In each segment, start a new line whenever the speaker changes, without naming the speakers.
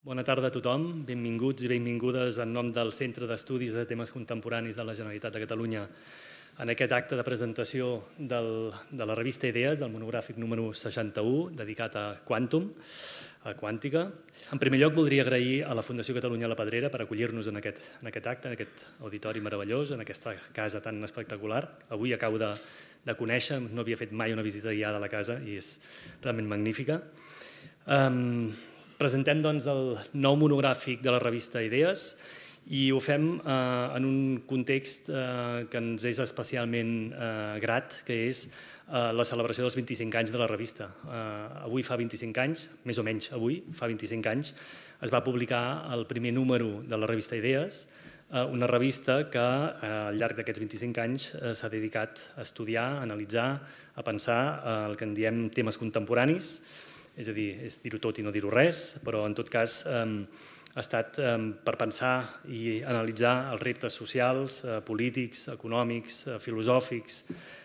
Bona tarda a tothom, benvinguts i benvingudes en nom del Centre d'Estudis de Temes Contemporanis de la Generalitat de Catalunya en aquest acte de presentació de la revista Idees, del monogràfic número 61, dedicat a Quantum, a quàntica. En primer lloc, voldria agrair a la Fundació Catalunya La Pedrera per acollir-nos en aquest acte, en aquest auditori meravellós, en aquesta casa tan espectacular. Avui acabo de conèixer, no havia fet mai una visita guiada a la casa i és realment magnífica. Presentem doncs el nou monogràfic de la revista Idees i ho fem en un context que ens és especialment grat, que és la celebració dels 25 anys de la revista. Avui fa 25 anys, més o menys avui, fa 25 anys, es va publicar el primer número de la revista Idees, una revista que al llarg d'aquests 25 anys s'ha dedicat a estudiar, a analitzar, a pensar el que en diem temes contemporanis, és a dir, és dir-ho tot i no dir-ho res, però en tot cas ha estat per pensar i analitzar els reptes socials, polítics, econòmics, filosòfics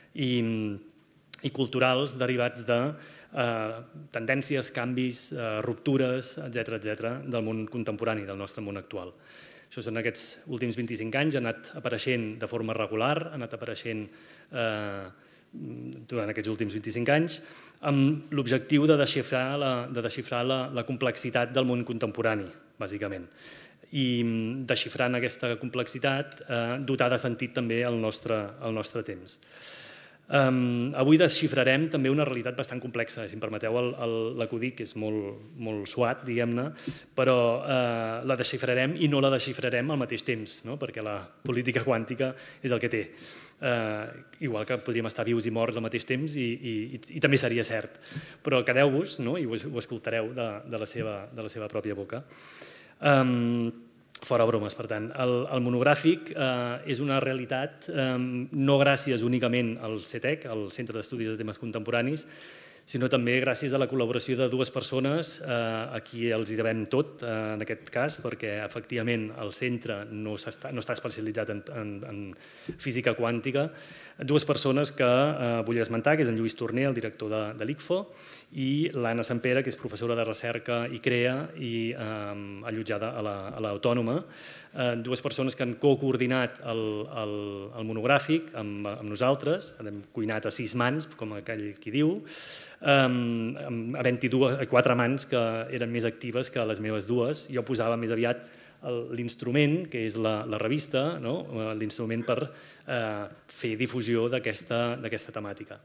i culturals derivats de tendències, canvis, ruptures, etc. del món contemporani, del nostre món actual. Això en aquests últims 25 anys ha anat apareixent de forma regular, ha anat apareixent durant aquests últims 25 anys, amb l'objectiu de desxifrar la complexitat del món contemporani, bàsicament. I desxifrant aquesta complexitat, dotar de sentit també el nostre temps. Avui desxifrarem també una realitat bastant complexa, si em permeteu l'acudit, que és molt suat, diguem-ne, però la desxifrarem i no la desxifrarem al mateix temps, perquè la política quàntica és el que té. Igual que podríem estar vius i morts al mateix temps i també seria cert, però quedeu-vos i ho escoltareu de la seva pròpia boca. Fora bromes, per tant. El monogràfic és una realitat no gràcies únicament al CETEC, al Centre d'Estudis de Temes Contemporanis, sinó també gràcies a la col·laboració de dues persones a qui els hi devem tot, en aquest cas, perquè efectivament el centre no està especialitzat en física quàntica. Dues persones que vull esmentar, que és en Lluís Torner, el director de l'ICFO, i l'Anna Sampere, que és professora de recerca i CREA i allotjada a l'Autònoma. Dues persones que han coordinat el monogràfic amb nosaltres, hem cuinat a 6 mans, com aquell qui diu, havent-hi 4 mans que eren més actives que les meves dues. Jo posava més aviat l'instrument, que és la revista, l'instrument per fer difusió d'aquesta temàtica.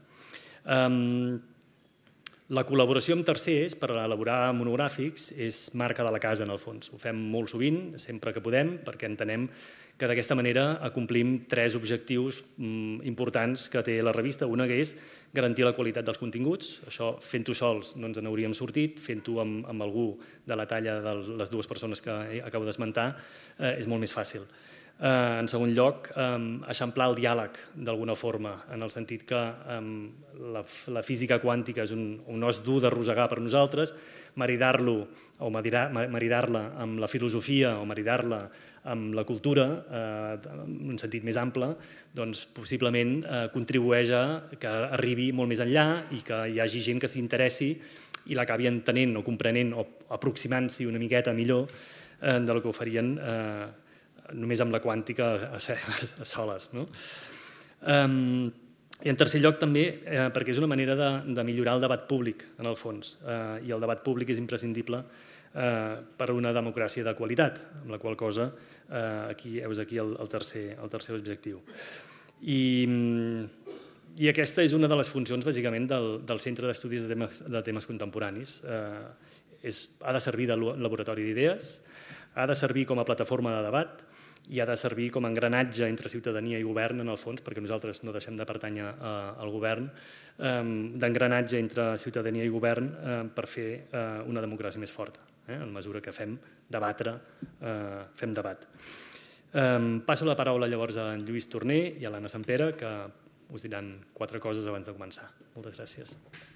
La col·laboració amb tercers per elaborar monogràfics és marca de la casa, en el fons. Ho fem molt sovint, sempre que podem, perquè entenem que d'aquesta manera acomplim 3 objectius importants que té la revista. Una que és garantir la qualitat dels continguts. Això, fent-ho sols, no ens n'hauríem sortit. Fent-ho amb algú de la talla de les dues persones que acabo d'esmentar és molt més fàcil. En segon lloc, eixamplar el diàleg d'alguna forma, en el sentit que la física quàntica és un os dur d'arrossegar per nosaltres, maridar-la amb la filosofia o maridar-la amb la cultura, en un sentit més ample, doncs possiblement contribueix a que arribi molt més enllà i que hi hagi gent que s'interessi i l'acabi entenent o comprenent o aproximant-s'hi una miqueta millor del que ho farien només amb la quàntica a soles. I en tercer lloc també perquè és una manera de millorar el debat públic, en el fons, i el debat públic és imprescindible per a una democràcia de qualitat, amb la qual cosa heus aquí el tercer objectiu. I aquesta és una de les funcions, bàsicament, del Centre d'Estudis de Temes Contemporanis. Ha de servir de laboratori d'idees, ha de servir com a plataforma de debat i ha de servir com a engranatge entre ciutadania i govern, en el fons, perquè nosaltres no deixem de pertànyer al govern, d'engranatge entre ciutadania i govern per fer una democràcia més forta, en mesura que fem debat. Passo la paraula llavors a en Lluís Torner i a l'Anna Sampere, que us diran 4 coses abans de començar. Moltes gràcies.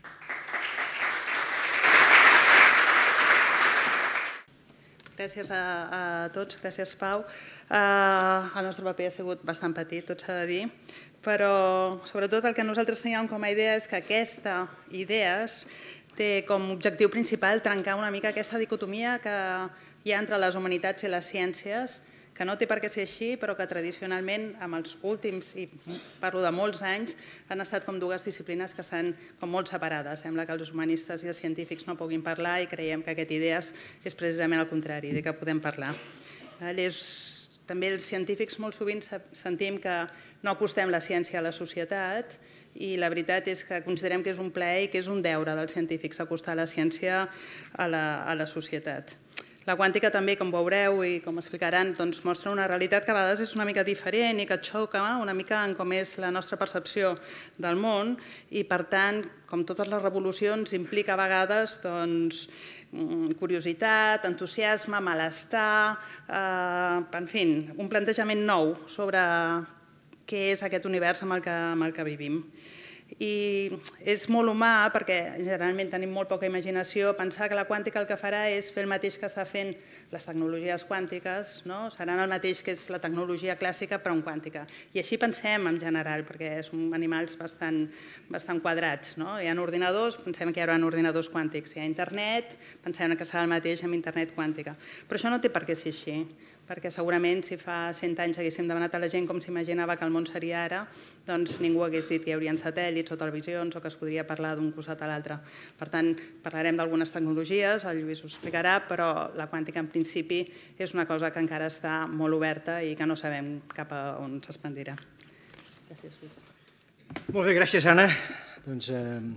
Gràcies a tots, gràcies Pau. El nostre paper ha sigut bastant petit, tot s'ha de dir, però sobretot el que nosaltres teníem com a idea és que aquesta Idees té com a objectiu principal trencar una mica aquesta dicotomia que hi ha entre les humanitats i les ciències, que no té per què ser així, però que tradicionalment, amb els últims, i parlo de molts anys, han estat com dues disciplines que estan com molt separades. Sembla que els humanistes i els científics no puguin parlar i creiem que aquest idees és precisament el contrari, de que podem parlar. També els científics molt sovint sentim que no acostem la ciència a la societat i la veritat és que considerem que és un plaer i que és un deure dels científics acostar la ciència a la societat. La quàntica també, com veureu i com explicaran, mostra una realitat que a vegades és una mica diferent i que xoca una mica en com és la nostra percepció del món i, per tant, com totes les revolucions, implica a vegades curiositat, entusiasme, malestar, en fi, un plantejament nou sobre què és aquest univers amb el que vivim. I és molt humà, perquè generalment tenim molt poca imaginació, pensar que la quàntica el que farà és fer el mateix que està fent les tecnologies quàntiques, seran el mateix que és la tecnologia clàssica però en quàntica. I així pensem en general, perquè som animals bastant quadrats. Hi ha ordinadors, pensem que hi haurà ordinadors quàntics. Hi ha internet, pensem que serà el mateix amb internet quàntica. Però això no té per què ser així, perquè segurament si fa 100 anys haguéssim demanat a la gent com s'imaginava que el món seria ara, doncs ningú hagués dit que hi haurien satèl·lits o televisions o que es podria parlar d'un costat a l'altre. Per tant, parlarem d'algunes tecnologies, el Lluís ho explicarà, però la quàntica en principi és una cosa que encara està molt oberta i que no sabem cap a on s'expandirà. Gràcies, Lluís.
Molt bé, gràcies, Anna. Doncs,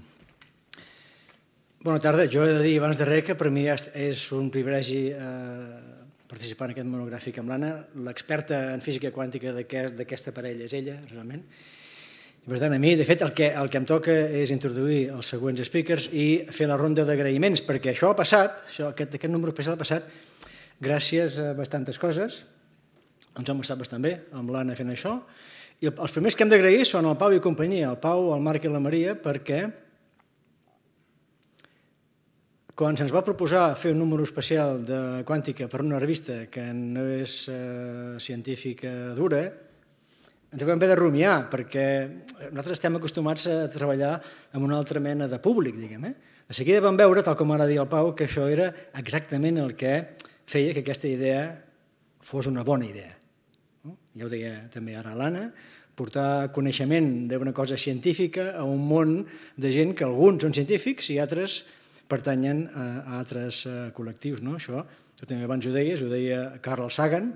bona tarda. Jo he de dir abans de res que per mi és un privilegi participar en aquest monogràfic amb l'Anna. L'experta en física quàntica d'aquesta parella és ella, realment. I per tant, a mi, de fet, el que em toca és introduir els següents speakers i fer la ronda d'agraïments, perquè això ha passat, aquest número especial ha passat gràcies a bastantes coses. Ens hem passat bastant bé amb l'Anna fent això. I els primers que hem d'agrair són el Pau i companyia, el Pau, el Marc i la Maria, perquè quan se'ns va proposar fer un número especial de quàntica per una revista que no és científica dura, ens vam haver de rumiar, perquè nosaltres estem acostumats a treballar amb una altra mena de públic, diguem. De seguida vam veure, tal com ara dir el Pau, que això era exactament el que feia que aquesta idea fos una bona idea. Ja ho deia també ara l'Anna, portar coneixement d'una cosa científica a un món de gent que alguns són científics i altres pertanyen a altres col·lectius. Això, tu també abans ho deies, ho deia Carl Sagan.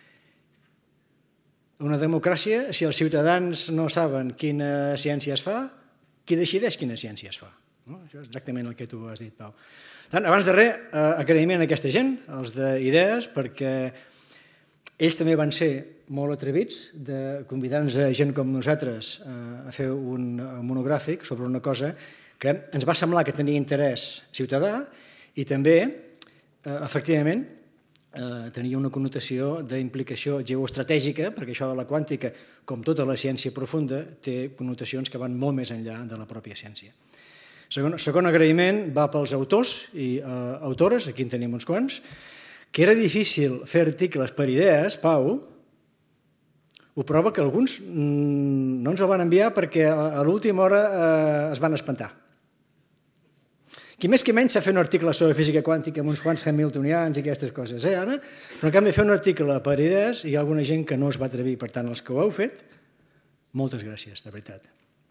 Una democràcia, si els ciutadans no saben quina ciència es fa, qui decideix quina ciència es fa? Això és exactament el que tu has dit, Pau. Abans de res, agraïment a aquesta gent, els d'idees, perquè ells també van ser molt atrevits de convidar-nos a gent com nosaltres a fer un monogràfic sobre una cosa que ens va semblar que tenia interès ciutadà i també, efectivament, tenia una connotació d'implicació geoestratègica, perquè això de la quàntica, com tota la ciència profunda, té connotacions que van molt més enllà de la pròpia ciència. Segon agraïment va pels autors i autores, aquí en tenim uns quants, que era difícil fer articles per idees, Pau, ho prova que alguns no ens el van enviar perquè a l'última hora es van espantar. Qui més que menys sap fer un article sobre física quàntica amb uns quants hamiltonians i aquestes coses, Anna? Però en canvi fer un article per idees hi ha alguna gent que no es va atrevir, per tant, els que ho heu fet, moltes gràcies, de veritat.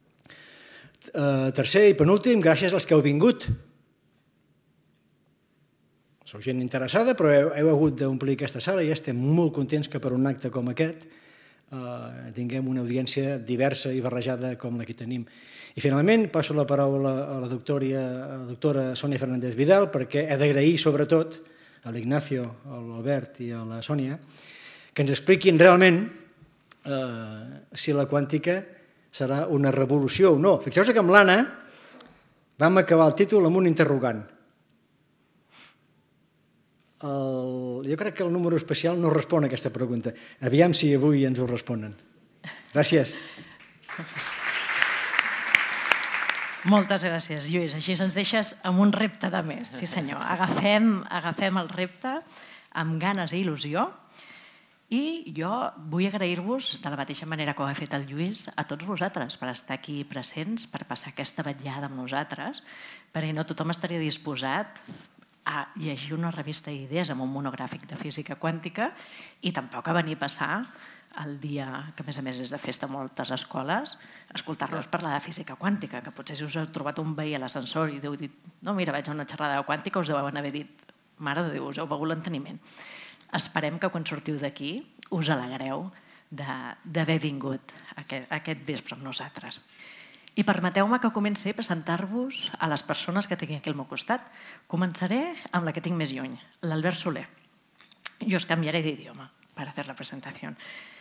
Tercer i penúltim, gràcies als que heu vingut. Sou gent interessada, però heu hagut d'omplir aquesta sala i estem molt contents que per un acte com aquest tinguem una audiència diversa i barrejada com la que tenim. I finalment passo la paraula a la doctora Sònia Fernández Vidal perquè he d'agrair sobretot a l'Ignacio, a l'Albert i a la Sònia que ens expliquin realment si la quàntica serà una revolució o no. Fixeu-vos que amb l'Anna vam acabar el títol amb un interrogant. Jo crec que el número especial no respon a aquesta pregunta. Aviam si avui ens ho responen. Gràcies.
Moltes gràcies, Lluís. Així ens deixes amb un repte de més. Sí, senyor. Agafem el repte amb ganes i il·lusió I jo vull agrair-vos, de la mateixa manera que ho ha fet el Lluís, a tots vosaltres per estar aquí presents, per passar aquesta vetllada amb nosaltres, perquè no tothom estaria disposat a llegir una revista d'idees amb un monogràfic de física quàntica i tampoc a venir a passar el dia, que a més és de festa a moltes escoles, escoltar-los parlar de física quàntica, que potser si us heu trobat un veí a l'ascensor i heu dit no, mira, vaig a una xerrada quàntica, us deuen haver dit mare de Déu, us heu begut l'enteniment. Esperem que quan sortiu d'aquí us alegreu d'haver vingut aquest vespre amb nosaltres. I permeteu-me que comenci a presentar-vos a les persones que tinc aquí al meu costat. Començaré amb la que tinc més lluny, l'Albert Soler. Jo os cambiaré de idioma para hacer la presentación.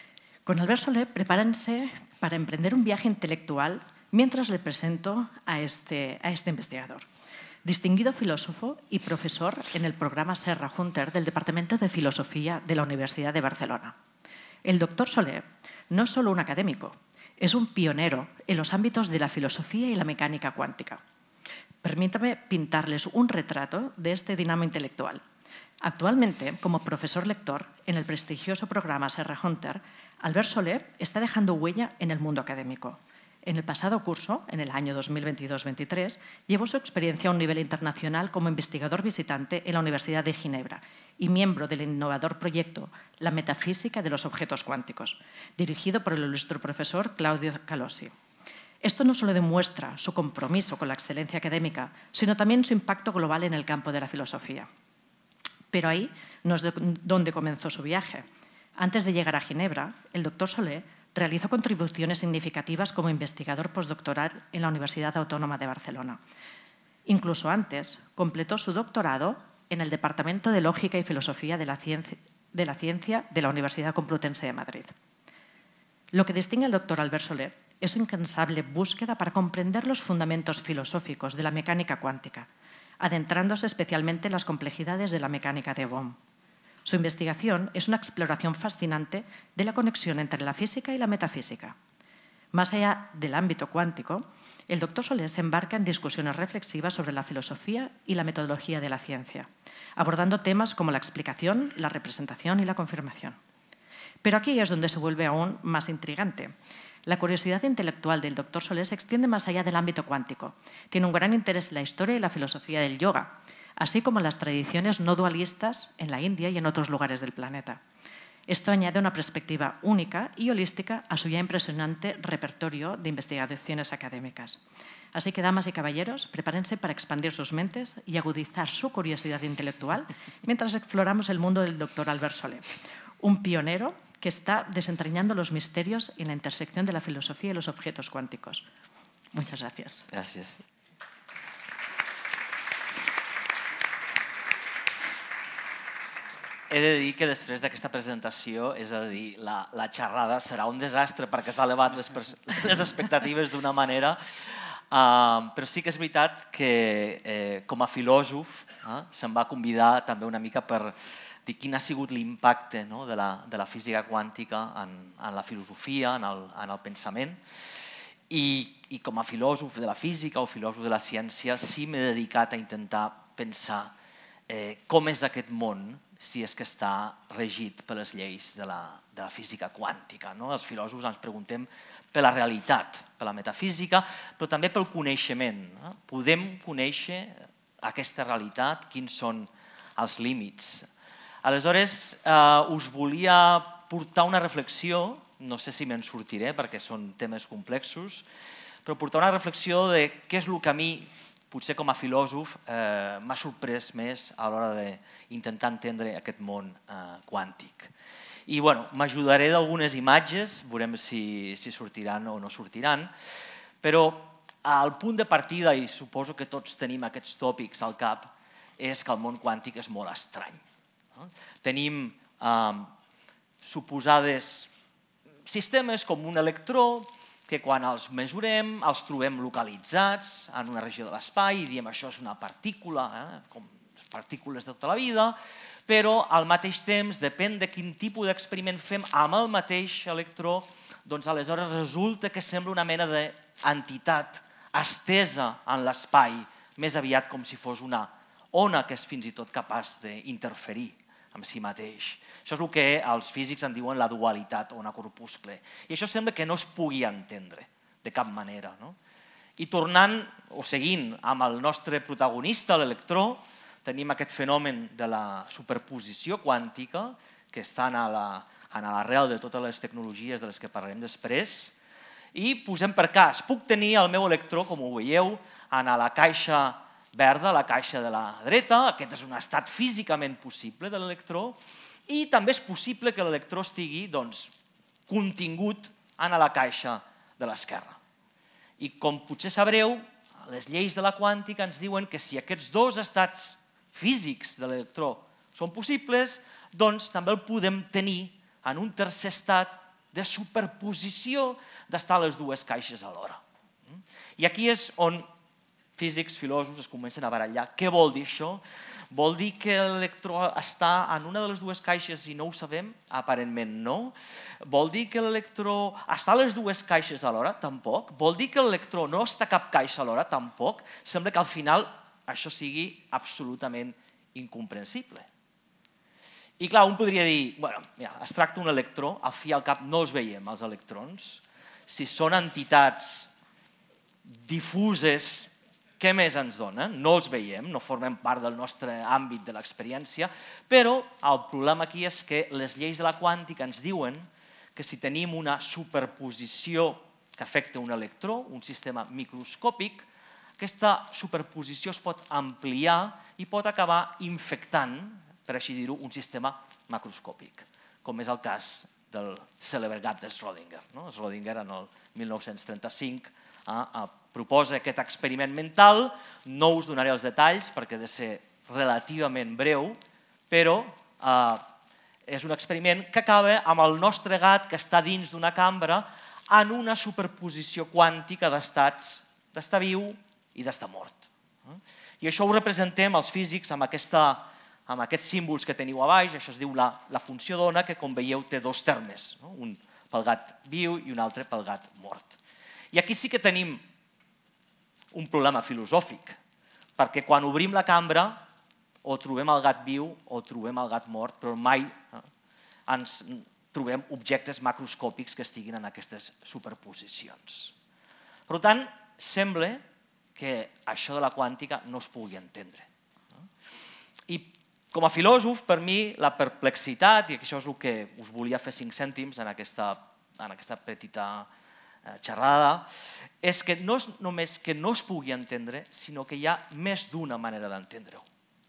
Con Albert Soler, prepárense para emprender un viaje intelectual mientras le presento a este investigador. Distinguido filósofo y profesor en el programa Serra Hunter del Departamento de Filosofía de la Universidad de Barcelona. El doctor Soler no es solo un académico, es un pionero en los ámbitos de la filosofía y la mecánica cuántica. Permítame pintarles un retrato de este dinamo intelectual. Actualmente, como profesor lector en el prestigioso programa Serra Hunter, Albert Soler está dejando huella en el mundo académico. En el pasado curso, en el año 2022-23, llevó su experiencia a un nivel internacional como investigador visitante en la Universidad de Ginebra y miembro del innovador proyecto La Metafísica de los Objetos Cuánticos, dirigido por el ilustre profesor Claudio Calosi. Esto no solo demuestra su compromiso con la excelencia académica, sino también su impacto global en el campo de la filosofía. Pero ahí no es donde comenzó su viaje. Antes de llegar a Ginebra, el doctor Soler realizó contribuciones significativas como investigador postdoctoral en la Universidad Autónoma de Barcelona. Incluso antes, completó su doctorado en el Departamento de Lógica y Filosofía de la Ciencia de la Universidad Complutense de Madrid. Lo que distingue al doctor Albert Soler es su incansable búsqueda para comprender los fundamentos filosóficos de la mecánica cuántica, adentrándose especialmente en las complejidades de la mecánica de Bohm. Su investigación es una exploración fascinante de la conexión entre la física y la metafísica. Más allá del ámbito cuántico, el doctor Soler se embarca en discusiones reflexivas sobre la filosofía y la metodología de la ciencia, abordando temas como la explicación, la representación y la confirmación. Pero aquí es donde se vuelve aún más intrigante. La curiosidad intelectual del doctor Soler se extiende más allá del ámbito cuántico. Tiene un gran interés en la historia y la filosofía del yoga, así como en las tradiciones no dualistas en la India y en otros lugares del planeta. Esto añade una perspectiva única y holística a su ya impresionante repertorio de investigaciones académicas. Así que, damas y caballeros, prepárense para expandir sus mentes y agudizar su curiosidad intelectual mientras exploramos el mundo del doctor Albert Soler, un pionero que está desentrañando los misterios en la intersección de la filosofía y los objetos cuánticos. Muchas gracias.
Gràcies. He de dir que després d'aquesta presentació, és a dir, la xerrada serà un desastre perquè s'ha elevat les expectatives d'una manera, però sí que és veritat que com a filòsof se'm va convidar també una mica per dir quin ha sigut l'impacte de la física quàntica en la filosofia, en el pensament, i com a filòsof de la física o filòsof de la ciència sí m'he dedicat a intentar pensar com és aquest món si és que està regit per les lleis de la física quàntica. Els filòsofs ens preguntem per la realitat, per la metafísica, però també pel coneixement. Podem conèixer aquesta realitat, quins són els límits. Aleshores, us volia portar una reflexió, no sé si me'n sortiré perquè són temes complexos, però portar una reflexió de què és el que a mi, potser com a filòsof, m'ha sorprès més a l'hora d'intentar entendre aquest món quàntic. I m'ajudaré d'algunes imatges, veurem si sortiran o no sortiran, però el punt de partida, i suposo que tots tenim aquests tòpics al cap, és que el món quàntic és molt estrany. Tenim suposades sistemes com un electró, que quan els mesurem els trobem localitzats en una regió de l'espai i diem això és una partícula, com les partícules de tota la vida, però al mateix temps, depèn de quin tipus d'experiment fem amb el mateix electró, doncs aleshores resulta que sembla una mena d'entitat estesa en l'espai, més aviat com si fos una ona que és fins i tot capaç d'interferir amb si mateix. Això és el que els físics en diuen la dualitat o una corpuscle. I això sembla que no es pugui entendre de cap manera. I tornant o seguint amb el nostre protagonista, l'electró, tenim aquest fenomen de la superposició quàntica que està en l'arrel de totes les tecnologies de les que parlarem després. I posem per cas, puc tenir el meu electró, com ho veieu, en la caixa verda, la caixa de la dreta. Aquest és un estat físicament possible de l'electró. I també és possible que l'electró estigui contingut en la caixa de l'esquerra. I com potser sabreu, les lleis de la quàntica ens diuen que si aquests dos estats físics de l'electró són possibles, doncs també el podem tenir en un tercer estat de superposició d'estar a les dues caixes alhora. I aquí és on físics, filòsofs es comencen a barallar. Què vol dir això? Vol dir que l'electró està en una de les dues caixes i no ho sabem? Aparentment no. Vol dir que l'electró està a les dues caixes alhora? Tampoc. Vol dir que l'electró no està a cap caixa alhora? Tampoc. Sembla que al final això sigui absolutament incomprensible. I clar, un podria dir, es tracta d'un electró, al fi i al cap no els veiem, els electrons. Si són entitats difuses, què més ens donen? No els veiem, no formen part del nostre àmbit de l'experiència, però el problema aquí és que les lleis de la quàntica ens diuen que si tenim una superposició que afecta un electró, un sistema microscòpic, aquesta superposició es pot ampliar i pot acabar infectant, per així dir-ho, un sistema macroscòpic, com és el cas del cèlebre gat de Schrödinger. Schrödinger, en el 1935, proposa aquest experiment mental. No us donaré els detalls perquè ha de ser relativament breu, però és un experiment que acaba amb el nostre gat que està dins d'una cambra en una superposició quàntica d'estats d'estar viu i d'estar mort. I això ho representem els físics amb aquests símbols que teniu a baix. Això es diu la funció d'ona, que com veieu té dos termes, un pel gat viu i un altre pel gat mort. I aquí sí que tenim un problema filosòfic, perquè quan obrim la cambra o trobem el gat viu o trobem el gat mort, però mai ens trobem objectes macroscòpics que estiguin en aquestes superposicions. Per tant, sembla que això de la quàntica no es pugui entendre. I com a filòsof, per mi, la perplexitat, i això és el que us volia fer 5 cèntims en aquesta petita xerrada, és que no és només que no es pugui entendre, sinó que hi ha més d'una manera d'entendre-ho.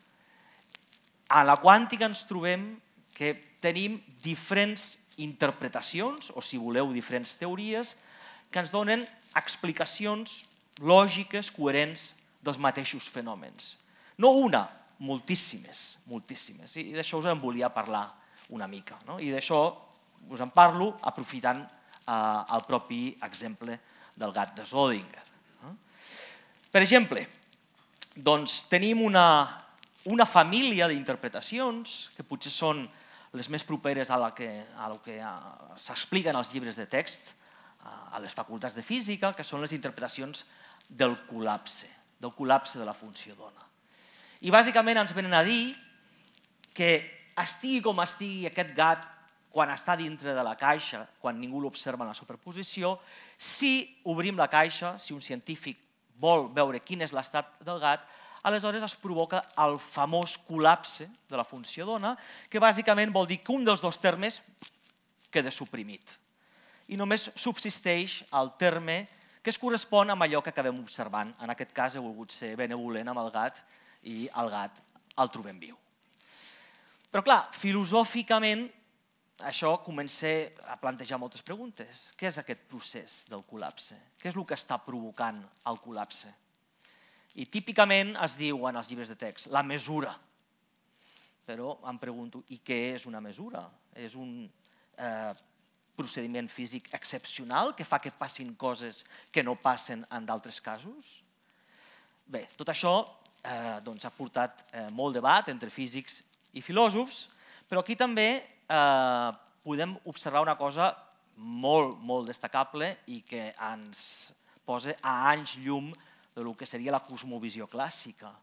A la quàntica ens trobem que tenim diferents interpretacions, o si voleu, diferents teories, que ens donen explicacions lògiques, coherents dels mateixos fenòmens. No una, moltíssimes. I d'això us en volia parlar una mica. I d'això us en parlo aprofitant el propi exemple del gat de Schrödinger. Per exemple, tenim una família d'interpretacions que potser són les més properes a lo que s'expliquen als llibres de text a les facultats de física, que són les interpretacions del col·lapse de la funció d'ona. I bàsicament ens venen a dir que estigui com estigui aquest gat quan està dintre de la caixa, quan ningú l'observa en la superposició, si obrim la caixa, si un científic vol veure quin és l'estat del gat, aleshores es provoca el famós col·lapse de la funció d'ona, que bàsicament vol dir que un dels dos termes queda suprimit. I només subsisteix el terme que es correspon amb allò que acabem observant. En aquest cas he volgut ser benevolent amb el gat i el gat el trobem viu. Però clar, filosòficament això comença a plantejar moltes preguntes. Què és aquest procés del col·lapse? Què és el que està provocant el col·lapse? I típicament es diu en els llibres de text la mesura. Però em pregunto, i què és una mesura? És un procediment físic excepcional que fa que passin coses que no passen en d'altres casos? Bé, tot això ha portat molt debat entre físics i filòsofs, però aquí també podem observar una cosa molt destacable i que ens posa a anys llum del que seria la cosmovisió clàssica,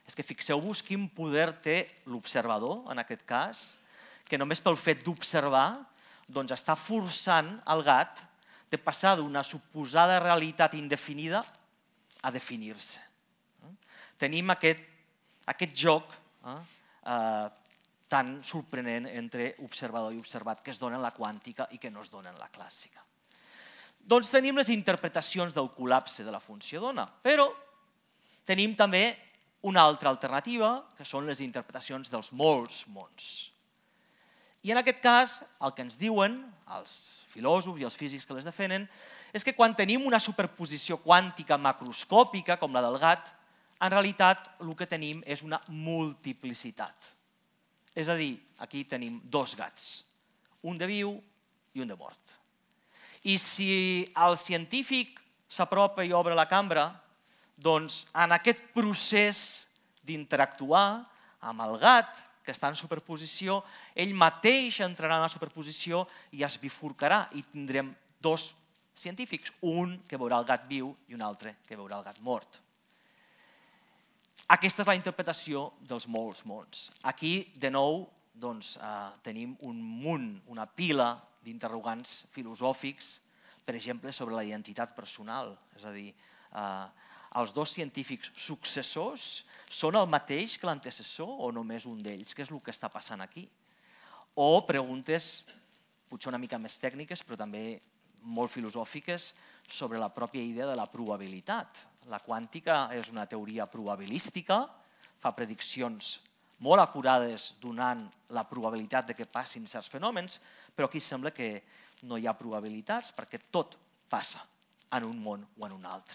és que fixeu-vos quin poder té l'observador, en aquest cas, que només pel fet d'observar està forçant el gat de passar d'una suposada realitat indefinida a definir-se. Tenim aquest joc tan sorprenent entre observador i observat que es dona en la quàntica i que no es dona en la clàssica. Doncs tenim les interpretacions del col·lapse de la funció d'ona, però tenim també una altra alternativa, que són les interpretacions dels molts mons. I en aquest cas, el que ens diuen els filòsofs i els físics que les defenen és que quan tenim una superposició quàntica macroscòpica, com la del gat, en realitat el que tenim és una multiplicitat. És a dir, aquí tenim dos gats, un de viu i un de mort. I si el científic s'apropa i obre la cambra, doncs en aquest procés d'interactuar amb el gat, que està en superposició, ell mateix entrarà en la superposició i es bifurcarà i tindrem dos científics, un que veurà el gat viu i un altre que veurà el gat mort. Aquesta és la interpretació dels molts mons. Aquí, de nou, tenim un munt, una pila d'interrogants filosòfics, per exemple, sobre la identitat personal. És a dir, els dos científics successors són el mateix que l'antecessor o només un d'ells? Què és el que està passant aquí? O preguntes, potser una mica més tècniques, però també molt filosòfiques, sobre la pròpia idea de la probabilitat. La quàntica és una teoria probabilística, fa prediccions molt acurades donant la probabilitat de que passin certs fenòmens, però aquí sembla que no hi ha probabilitats perquè tot passa en un món o en un altre.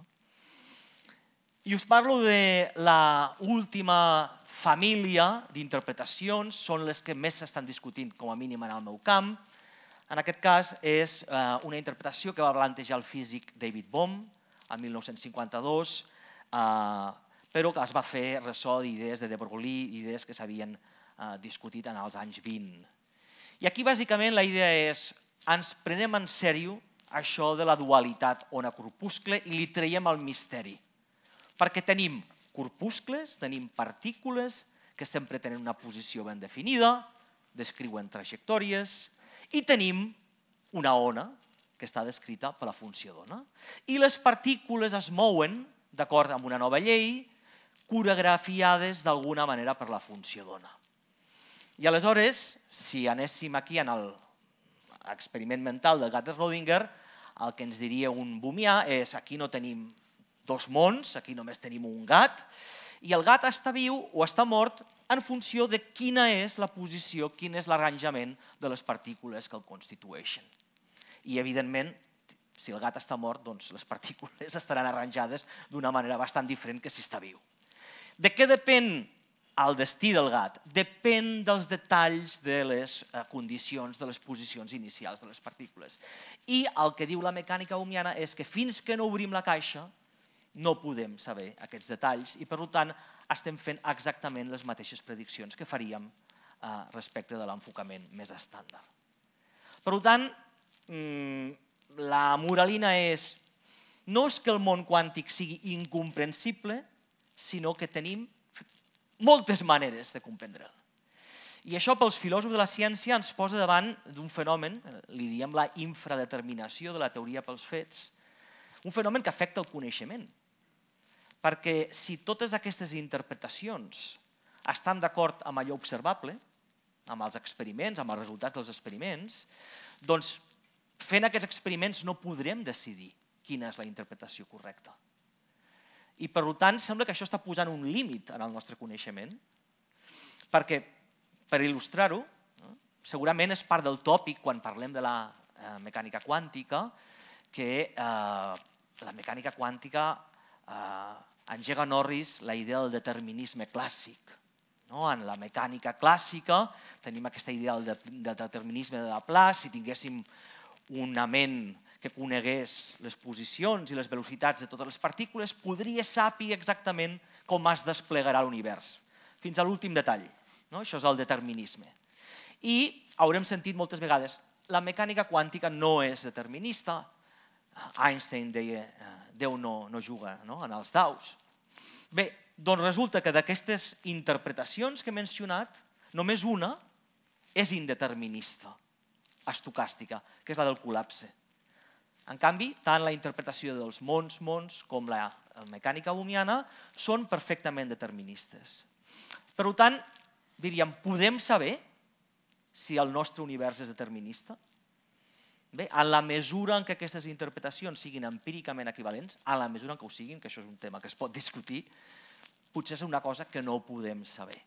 I us parlo de l'última família d'interpretacions, són les que més s'estan discutint, com a mínim en el meu camp. En aquest cas és una interpretació que va plantejar el físic David Bohm el 1952, però que es va fer ressò d'idees de de Broglie, idees que s'havien discutit en els anys 20. I aquí, bàsicament, la idea és ens prenem en sèrio això de la dualitat ona-corpuscle i li traiem el misteri. Perquè tenim corpuscles, tenim partícules que sempre tenen una posició ben definida, descriuen trajectòries, i tenim una ona que està descrita per la funció d'ona. I les partícules es mouen, d'acord amb una nova llei, coreografiades d'alguna manera per la funció d'ona. I aleshores, si anéssim aquí en l'experiment mental del gat de Schrödinger, el que ens diria un bohmià és aquí no tenim dos mons, aquí només tenim un gat, i el gat està viu o està mort en funció de quina és la posició, quin és l'arranjament de les partícules que el constitueixen. I, evidentment, si el gat està mort, doncs les partícules estaran arranjades d'una manera bastant diferent que si està viu. De què depèn el destí del gat? Depèn dels detalls de les condicions, de les posicions inicials de les partícules. I el que diu la mecànica ohmiana és que fins que no obrim la caixa no podem saber aquests detalls i, per tant, estem fent exactament les mateixes prediccions que faríem respecte de l'enfocament més estàndard. Per tant, la moralina és no és que el món quàntic sigui incomprensible, sinó que tenim moltes maneres de comprendre'l. I això pels filòsofs de la ciència ens posa davant d'un fenomen, li diem la infradeterminació de la teoria pels fets, un fenomen que afecta el coneixement. Perquè si totes aquestes interpretacions estan d'acord amb allò observable, amb els experiments, amb els resultats dels experiments, doncs fent aquests experiments no podrem decidir quina és la interpretació correcta. I per tant sembla que això està posant un límit en el nostre coneixement, perquè, per il·lustrar-ho, segurament és part del tòpic quan parlem de la mecànica quàntica, que la mecànica quàntica engega Norris la idea del determinisme clàssic. En la mecànica clàssica tenim aquesta idea del determinisme de Laplace. Si tinguéssim una ment que conegués les posicions i les velocitats de totes les partícules, podria saber exactament com es desplegarà l'univers, fins a l'últim detall. Això és el determinisme. I haurem sentit moltes vegades, la mecànica quàntica no és determinista. Einstein deia, Déu no juga en els daus. Bé, Doncs resulta que d'aquestes interpretacions que he mencionat, només una és indeterminista, estocàstica, que és la del col·lapse. En canvi, tant la interpretació dels mons com la mecànica bohmiana són perfectament deterministes. Per tant, diríem, podem saber si el nostre univers és determinista? Bé, en la mesura en què aquestes interpretacions siguin empíricament equivalents, en la mesura en què ho siguin, que això és un tema que es pot discutir, potser és una cosa que no podem saber.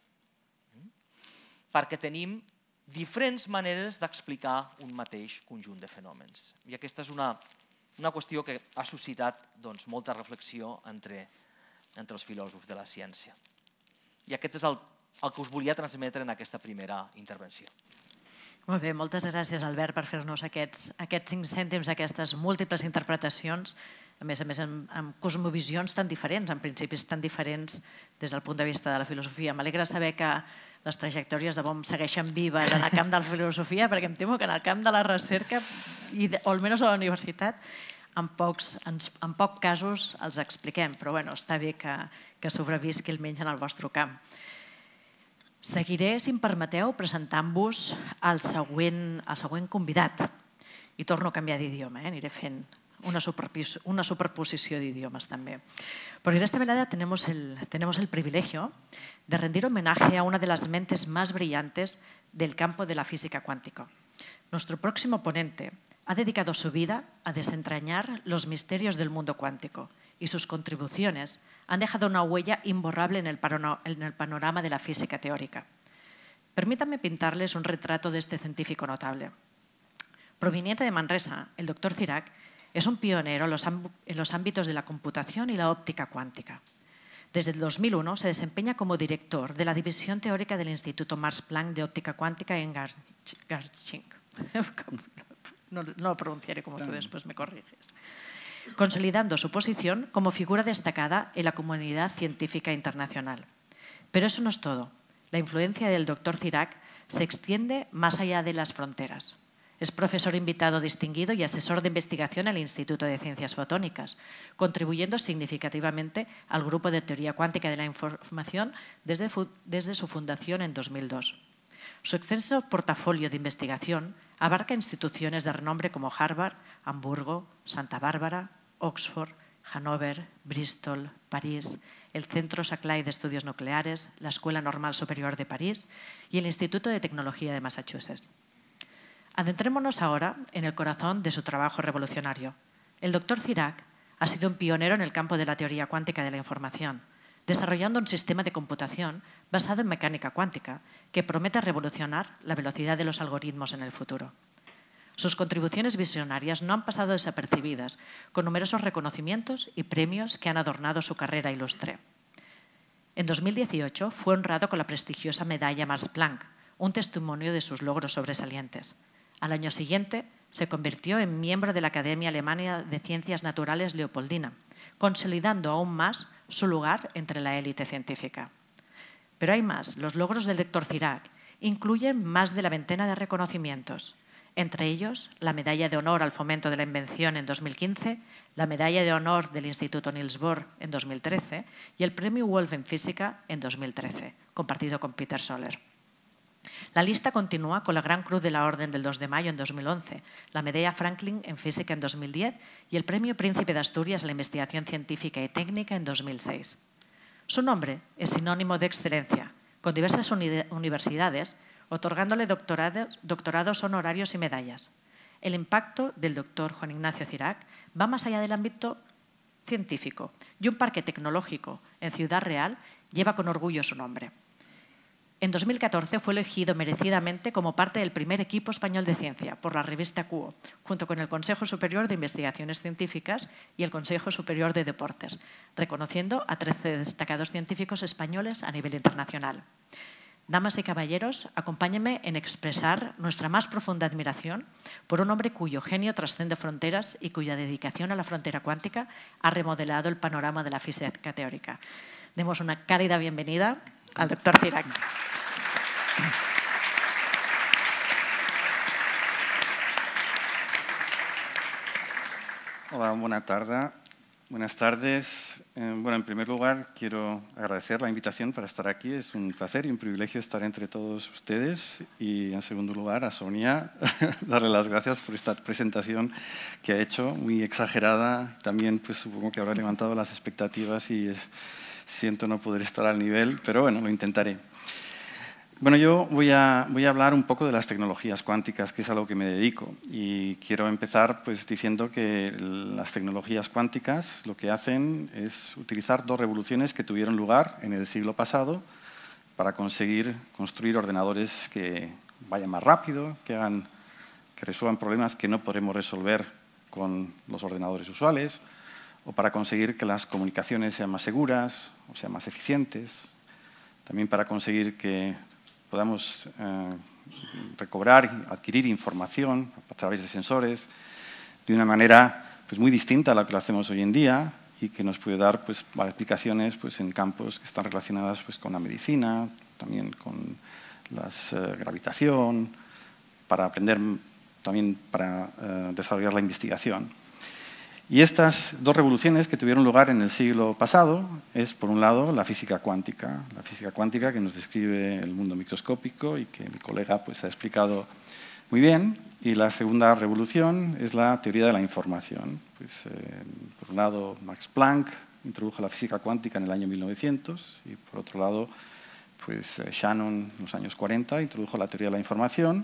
Perquè tenim diferents maneres d'explicar un mateix conjunt de fenòmens. I aquesta és una qüestió que ha suscitat molta reflexió entre els filòsofs de la ciència. I aquest és el que us volia transmetre en aquesta primera intervenció.
Molt bé, moltes gràcies, Albert, per fer-nos aquests 5 cèntims, aquestes múltiples interpretacions, a més amb cosmovisions tan diferents, en principis tan diferents des del punt de vista de la filosofia. M'alegra saber que les trajectòries de BOM segueixen vives en el camp de la filosofia, perquè em temo que en el camp de la recerca, o almenys a la universitat, en pocs casos els expliquem, però està bé que sobrevisqui almenys en el vostre camp. Seguiré, si em permeteu, presentant-vos el següent convidat. I torno a canviar d'idioma, aniré fent una superposició d'idiomas también. Porque esta velada tenemos el privilegio de rendir homenaje a una de las mentes más brillantes del campo de la física cuántica. Nuestro próximo ponente ha dedicado su vida a desentrañar los misterios del mundo cuántico y sus contribuciones han dejado una huella imborrable en el panorama de la física teórica. Permítanme pintarles un retrato de este científico notable. Proveniente de Manresa, el doctor Cirac es un pionero en los ámbitos de la computación y la óptica cuántica. Desde el 2001 se desempeña como director de la división teórica del Instituto Max Planck de Óptica Cuántica en Garching. No lo pronunciaré como tú, después me corriges. Consolidando su posición como figura destacada en la comunidad científica internacional. Pero eso no es todo. La influencia del doctor Cirac se extiende más allá de las fronteras. Es profesor invitado distinguido y asesor de investigación al Instituto de Ciencias Fotónicas, contribuyendo significativamente al Grupo de Teoría Cuántica de la Información desde su fundación en 2002. Su extenso portafolio de investigación abarca instituciones de renombre como Harvard, Hamburgo, Santa Bárbara, Oxford, Hannover, Bristol, París, el Centro Saclay de Estudios Nucleares, la Escuela Normal Superior de París y el Instituto de Tecnología de Massachusetts. Adentrémonos ahora en el corazón de su trabajo revolucionario. El doctor Cirac ha sido un pionero en el campo de la teoría cuántica de la información, desarrollando un sistema de computación basado en mecánica cuántica que promete revolucionar la velocidad de los algoritmos en el futuro. Sus contribuciones visionarias no han pasado desapercibidas, con numerosos reconocimientos y premios que han adornado su carrera ilustre. En 2018 fue honrado con la prestigiosa medalla Max Planck, un testimonio de sus logros sobresalientes. Al año siguiente se convirtió en miembro de la Academia Alemana de Ciencias Naturales Leopoldina, consolidando aún más su lugar entre la élite científica. Pero hay más. Los logros del doctor Cirac incluyen más de la veintena de reconocimientos, entre ellos la Medalla de Honor al Fomento de la Invención en 2015, la Medalla de Honor del Instituto Niels Bohr en 2013 y el Premio Wolf en Física en 2013, compartido con Peter Soller. La lista continúa con la Gran Cruz de la Orden del 2 de mayo en 2011, la Medalla Franklin en Física en 2010 y el Premio Príncipe de Asturias a la Investigación Científica y Técnica en 2006. Su nombre es sinónimo de excelencia, con diversas universidades otorgándole doctorados honorarios y medallas. El impacto del doctor Juan Ignacio Cirac va más allá del ámbito científico y un parque tecnológico en Ciudad Real lleva con orgullo su nombre. En 2014 fue elegido merecidamente como parte del primer equipo español de ciencia por la revista Cuo, junto con el Consejo Superior de Investigaciones Científicas y el Consejo Superior de Deportes, reconociendo a 13 destacados científicos españoles a nivel internacional. Damas y caballeros, acompáñenme en expresar nuestra más profunda admiración por un hombre cuyo genio trasciende fronteras y cuya dedicación a la frontera cuántica ha remodelado el panorama de la física teórica. Demos una cálida bienvenida al doctor Cirac.
Hola, buenas tardes. Bueno, en primer lugar, quiero agradecer la invitación para estar aquí. Es un placer y un privilegio estar entre todos ustedes. Y, en segundo lugar, a Sonia, darle las gracias por esta presentación que ha hecho, muy exagerada. También, pues, supongo que habrá levantado las expectativas y siento no poder estar al nivel, pero bueno, lo intentaré. Bueno, yo voy a hablar un poco de las tecnologías cuánticas, que es a lo que me dedico. Y quiero empezar pues, diciendo que las tecnologías cuánticas lo que hacen es utilizar dos revoluciones que tuvieron lugar en el siglo pasado para conseguir construir ordenadores que vayan más rápido, que resuelvan problemas que no podremos resolver con los ordenadores usuales, o para conseguir que las comunicaciones sean más seguras o sean más eficientes, también para conseguir que podamos recobrar y adquirir información a través de sensores de una manera pues, muy distinta a la que lo hacemos hoy en día y que nos puede dar pues, aplicaciones pues, en campos que están relacionadas pues, con la medicina, también con la gravitación, para aprender, también para desarrollar la investigación. Y estas dos revoluciones que tuvieron lugar en el siglo pasado es, por un lado, la física cuántica que nos describe el mundo microscópico y que mi colega pues, ha explicado muy bien. Y la segunda revolución es la teoría de la información. Pues, por un lado, Max Planck introdujo la física cuántica en el año 1900 y, por otro lado, pues, Shannon en los años 40 introdujo la teoría de la información.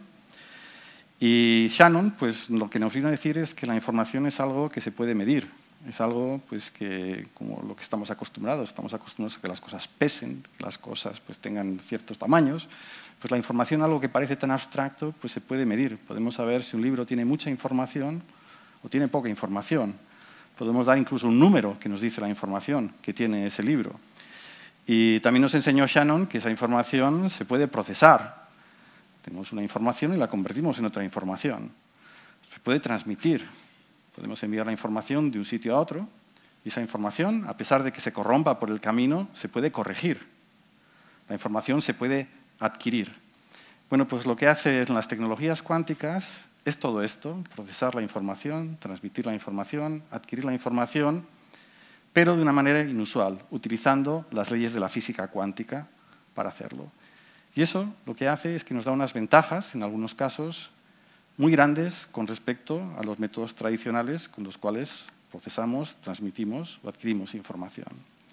Y Shannon, pues, lo que nos vino a decir es que la información es algo que se puede medir, es algo pues, que, como lo que estamos acostumbrados a que las cosas pesen, que las cosas pues, tengan ciertos tamaños, pues la información, algo que parece tan abstracto, pues se puede medir. Podemos saber si un libro tiene mucha información o tiene poca información. Podemos dar incluso un número que nos dice la información que tiene ese libro. Y también nos enseñó Shannon que esa información se puede procesar. Tenemos una información y la convertimos en otra información. Se puede transmitir. Podemos enviar la información de un sitio a otro y esa información, a pesar de que se corrompa por el camino, se puede corregir. La información se puede adquirir. Bueno, pues lo que hace en las tecnologías cuánticas es todo esto, procesar la información, transmitir la información, adquirir la información, pero de una manera inusual, utilizando las leyes de la física cuántica para hacerlo. Y eso lo que hace es que nos da unas ventajas, en algunos casos, muy grandes con respecto a los métodos tradicionales con los cuales procesamos, transmitimos o adquirimos información.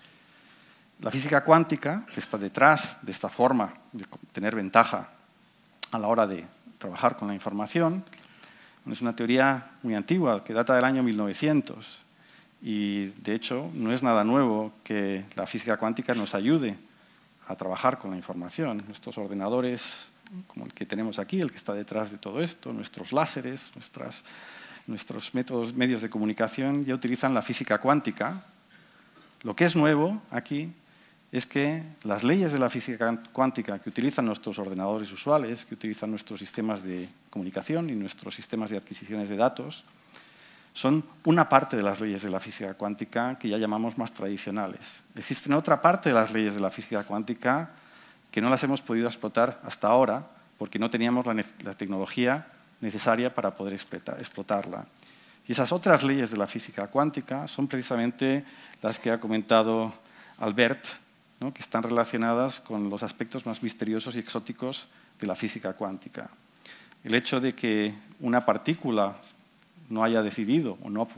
La física cuántica, que está detrás de esta forma de tener ventaja a la hora de trabajar con la información, es una teoría muy antigua, que data del año 1900. Y, de hecho, no es nada nuevo que la física cuántica nos ayude a trabajar con la información. Nuestros ordenadores, como el que tenemos aquí, el que está detrás de todo esto, nuestros láseres, nuestros medios de comunicación ya utilizan la física cuántica. Lo que es nuevo aquí es que las leyes de la física cuántica que utilizan nuestros ordenadores usuales, que utilizan nuestros sistemas de comunicación y nuestros sistemas de adquisiciones de datos, son una parte de las leyes de la física cuántica que ya llamamos más tradicionales. Existen otra parte de las leyes de la física cuántica que no las hemos podido explotar hasta ahora porque no teníamos la tecnología necesaria para poder explotarla. Y esas otras leyes de la física cuántica son precisamente las que ha comentado Albert, ¿no? Que están relacionadas con los aspectos más misteriosos y exóticos de la física cuántica. El hecho de que una partícula no haya decidido o no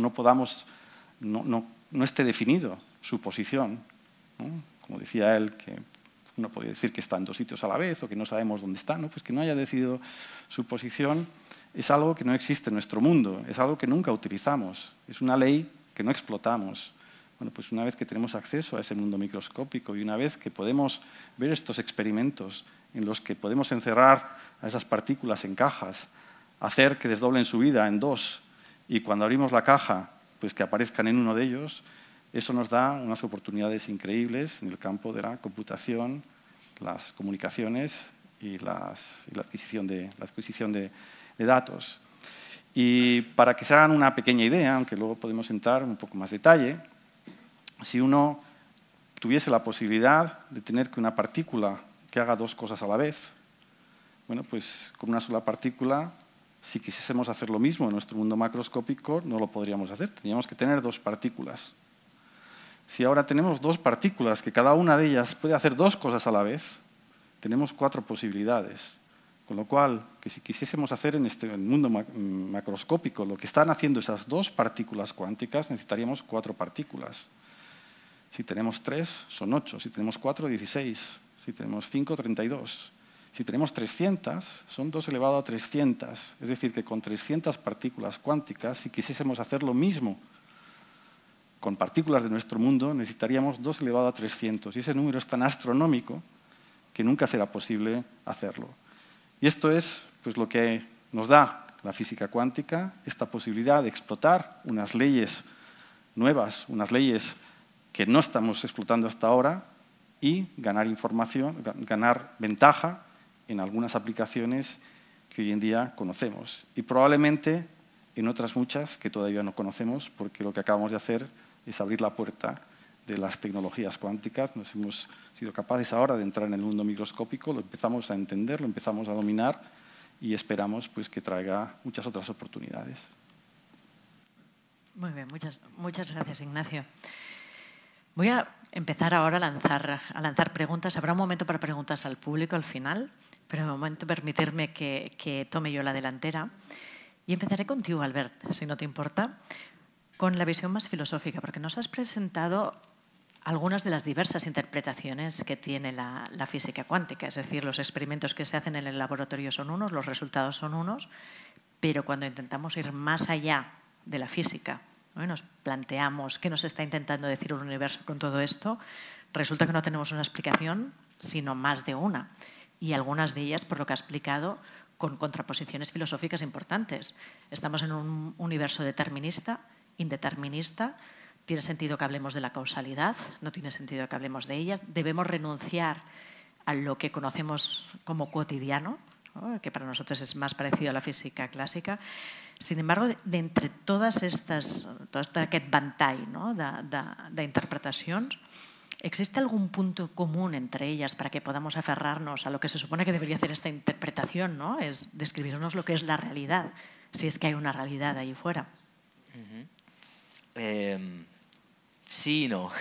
esté definido su posición, ¿no? Como decía él, que uno podría decir que está en dos sitios a la vez o que no sabemos dónde está, ¿no? Pues que no haya decidido su posición es algo que no existe en nuestro mundo, es algo que nunca utilizamos, es una ley que no explotamos. Bueno, pues una vez que tenemos acceso a ese mundo microscópico y una vez que podemos ver estos experimentos en los que podemos encerrar a esas partículas en cajas, hacer que desdoblen su vida en dos y cuando abrimos la caja, pues que aparezcan en uno de ellos, eso nos da unas oportunidades increíbles en el campo de la computación, las comunicaciones y la adquisición de datos. Y para que se hagan una pequeña idea, aunque luego podemos entrar en un poco más detalle, si uno tuviese la posibilidad de tener que una partícula que haga dos cosas a la vez, bueno, pues con una sola partícula, si quisiésemos hacer lo mismo en nuestro mundo macroscópico, no lo podríamos hacer, tendríamos que tener dos partículas. Si ahora tenemos dos partículas que cada una de ellas puede hacer dos cosas a la vez, tenemos 4 posibilidades. Con lo cual, que si quisiésemos hacer en este mundo macroscópico lo que están haciendo esas 2 partículas cuánticas, necesitaríamos 4 partículas. Si tenemos 3, son 8. Si tenemos 4, 16. Si tenemos 5, 32. Si tenemos 300, son 2 elevado a 300. Es decir, que con 300 partículas cuánticas, si quisiésemos hacer lo mismo con partículas de nuestro mundo, necesitaríamos 2 elevado a 300. Y ese número es tan astronómico que nunca será posible hacerlo. Y esto es pues, lo que nos da la física cuántica, esta posibilidad de explotar unas leyes nuevas, unas leyes que no estamos explotando hasta ahora y ganar información, ganar ventaja en algunas aplicaciones que hoy en día conocemos. Y probablemente en otras muchas que todavía no conocemos, porque lo que acabamos de hacer es abrir la puerta de las tecnologías cuánticas. Nos hemos sido capaces ahora de entrar en el mundo microscópico, lo empezamos a entender, lo empezamos a dominar y esperamos pues, que traiga muchas otras oportunidades.
Muy bien, muchas gracias, Ignacio. Voy a empezar ahora a lanzar preguntas. Habrá un momento para preguntas al público al final, pero de momento permitirme que tome yo la delantera. Y empezaré contigo, Albert, si no te importa, con la visión más filosófica, porque nos has presentado algunas de las diversas interpretaciones que tiene la física cuántica. Es decir, los experimentos que se hacen en el laboratorio son unos, los resultados son unos, pero cuando intentamos ir más allá de la física, ¿no? Y nos planteamos qué nos está intentando decir el universo con todo esto, resulta que no tenemos una explicación, sino más de una. Y algunas de ellas, por lo que ha explicado, con contraposiciones filosóficas importantes. Estamos en un universo determinista, indeterminista. Tiene sentido que hablemos de la causalidad, no tiene sentido que hablemos de ella. Debemos renunciar a lo que conocemos como cotidiano, ¿no? Que para nosotros es más parecido a la física clásica. Sin embargo, de entre tot aquest ventall, no? de interpretacions, ¿existe algún punto común entre ellas para que podamos aferrarnos a lo que se supone que debería hacer esta interpretación, ¿no? Es describirnos lo que es la realidad, si es que hay una realidad ahí fuera?
Sí i no.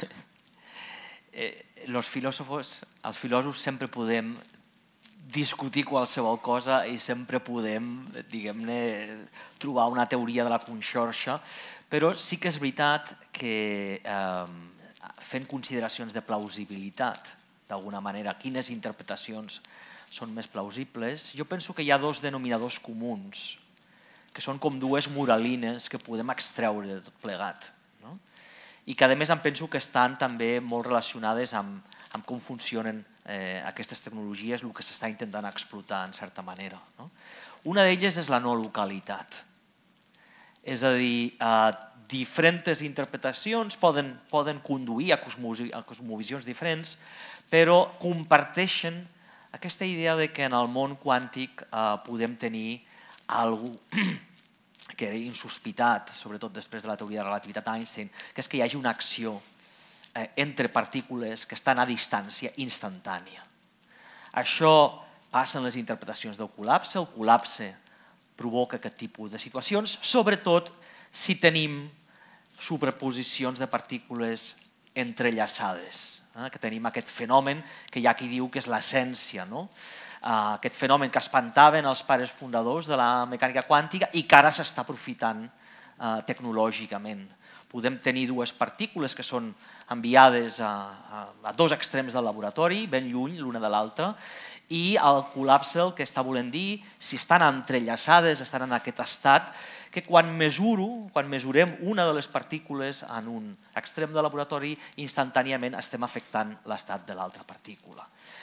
Els filòsofs sempre podem discutir qualsevol cosa i sempre podem, diguem-ne, trobar una teoria de la conxorxa, però sí que és veritat que fent consideracions de plausibilitat, d'alguna manera, quines interpretacions són més plausibles, jo penso que hi ha 2 denominadors comuns, que són com 2 muralines que podem extreure de tot plegat. I que a més em penso que estan també molt relacionades amb com funcionen aquestes tecnologies, el que s'està intentant explotar en certa manera. Una d'elles és la no localitat. És a dir, diferents interpretacions poden conduir a cosmovisions diferents, però comparteixen aquesta idea que en el món quàntic podem tenir alguna cosa que era insospitat, sobretot després de la teoria de la relativitat d'Einstein, que és que hi hagi una acció entre partícules que estan a distància instantània. Això passa en les interpretacions del col·lapse. El col·lapse provoca aquest tipus de situacions, sobretot si tenim superposicions de partícules entrellaçades, que tenim aquest fenomen que hi ha qui diu que és l'essència, aquest fenomen que espantaven els pares fundadors de la mecànica quàntica i que ara s'està aprofitant tecnològicament. Podem tenir 2 partícules que són enviades a 2 extrems del laboratori, ben lluny l'una de l'altra, i el col·lapse el que està volent dir, si estan entrellaçades, estan en aquest estat, que quan mesurem una de les partícules en un extrem del laboratori, instantàniament estem afectant l'estat de l'altra partícula.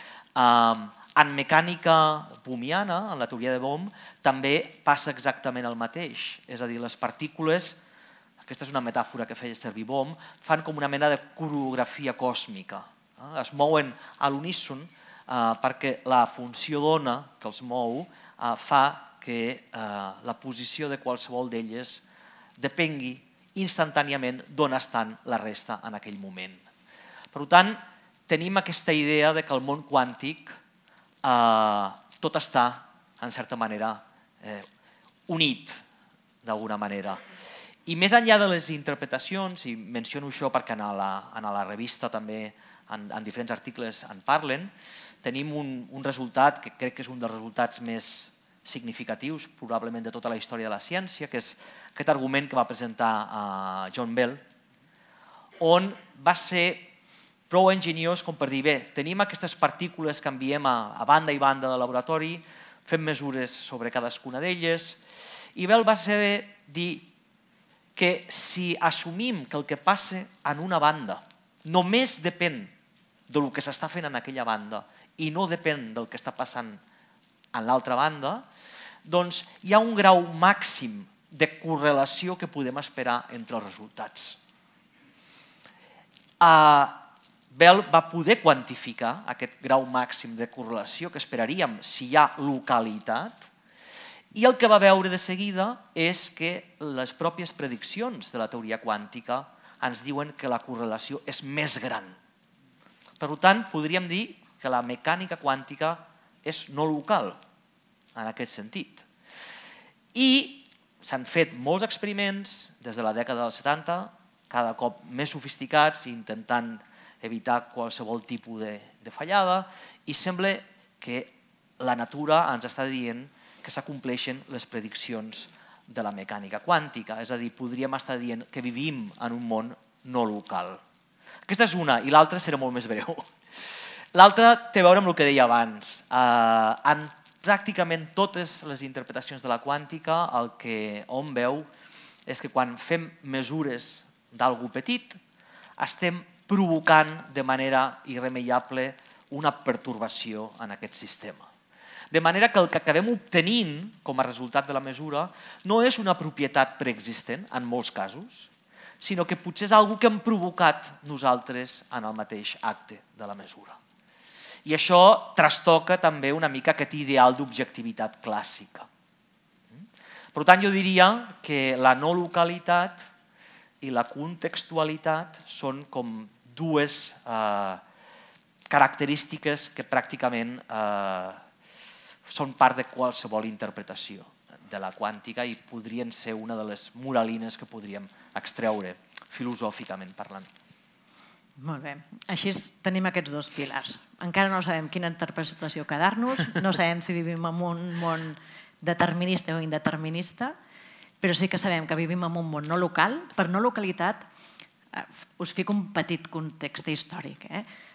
En mecànica bohmiana, en la teoria de Bohm, també passa exactament el mateix. És a dir, les partícules, aquesta és una metàfora que feia servir Bohm, fan com una mena de coreografia còsmica. Es mouen a l'uníson perquè la funció d'ona que els mou fa que la posició de qualsevol d'elles depengui instantàniament d'on estan la resta en aquell moment. Per tant, tenim aquesta idea que el món quàntic tot està, en certa manera, unit d'alguna manera. I més enllà de les interpretacions, i menciono això perquè a la revista també en diferents articles en parlen, tenim un resultat que crec que és un dels resultats més significatius probablement de tota la història de la ciència, que és aquest argument que va presentar John Bell, on va ser prou enginyós com per dir, bé, tenim aquestes partícules que enviem a banda i banda del laboratori, fem mesures sobre cadascuna d'elles, i Bell va saber dir que si assumim que el que passa en una banda només depèn del que s'està fent en aquella banda i no depèn del que està passant en l'altra banda, doncs hi ha un grau màxim de correlació que podem esperar entre els resultats. Bell va poder quantificar aquest grau màxim de correlació que esperaríem si hi ha localitat, i el que va veure de seguida és que les pròpies prediccions de la teoria quàntica ens diuen que la correlació és més gran. Per tant, podríem dir que la mecànica quàntica és no local, en aquest sentit. I s'han fet molts experiments des de la dècada dels 70, cada cop més sofisticats, intentant evitar qualsevol tipus de fallada, i sembla que la natura ens està dient que s'acompleixen les prediccions de la mecànica quàntica. És a dir, podríem estar dient que vivim en un món no local. Aquesta és una, i l'altra serà molt més breu. L'altra té a veure amb el que deia abans. En pràcticament totes les interpretacions de la quàntica el que hom veu és que quan fem mesures d'algú petit estem provocant de manera irremeiable una pertorbació en aquest sistema. De manera que el que acabem obtenint com a resultat de la mesura no és una propietat preexistent, en molts casos, sinó que potser és una cosa que hem provocat nosaltres en el mateix acte de la mesura. I això trastoca també una mica aquest ideal d'objectivitat clàssica. Per tant, jo diria que la no localitat i la contextualitat són com dues característiques que pràcticament són part de qualsevol interpretació de la quàntica i podrien ser una de les moralines que podríem extreure filosòficament parlant.
Molt bé. Així tenim aquests dos pilars. Encara no sabem quina interpretació quedar-nos, no sabem si vivim en un món determinista o indeterminista, però sí que sabem que vivim en un món no local. Per no localitat, us fico un petit context històric.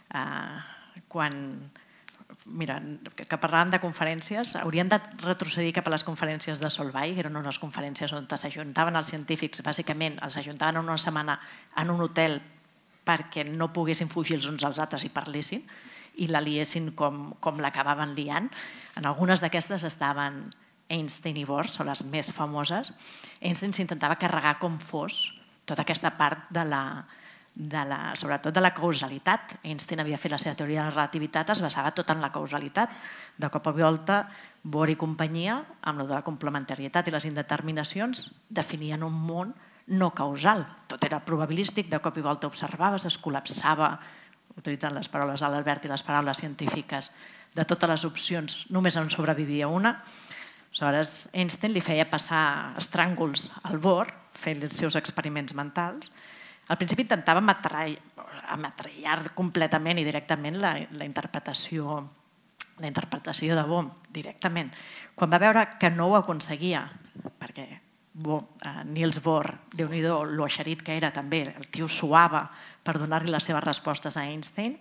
Mira, que parlàvem de conferències, hauríem de retrocedir cap a les conferències de Solvay, que eren unes conferències on s'ajuntaven els científics, bàsicament els ajuntaven una setmana en un hotel perquè no poguessin fugir els uns als altres i parlessin i la liessin com l'acabaven liant. En algunes d'aquestes estaven Einstein i Bohr, són les més famoses. Einstein s'intentava carregar com fos tota aquesta part sobretot de la causalitat. Einstein havia fet la seva teoria de la relativitat, es basava tot en la causalitat. De cop a volta, Bohr i companyia, amb la complementarietat i les indeterminacions, definien un món no causal. Tot era probabilístic, de cop i volta observaves, es col·lapsava, utilitzant les paraules de l'Albert i les paraules científiques, de totes les opcions només en sobrevivia una. Aleshores, Einstein li feia passar estràngols al Bohr, fent els seus experiments mentals. Al principi intentava ametrallar completament i directament la interpretació de Bohr, directament. Quan va veure que no ho aconseguia, perquè Niels Bohr, Déu-n'hi-do, lo eixerit que era també, el tio suava per donar-li les seves respostes a Einstein,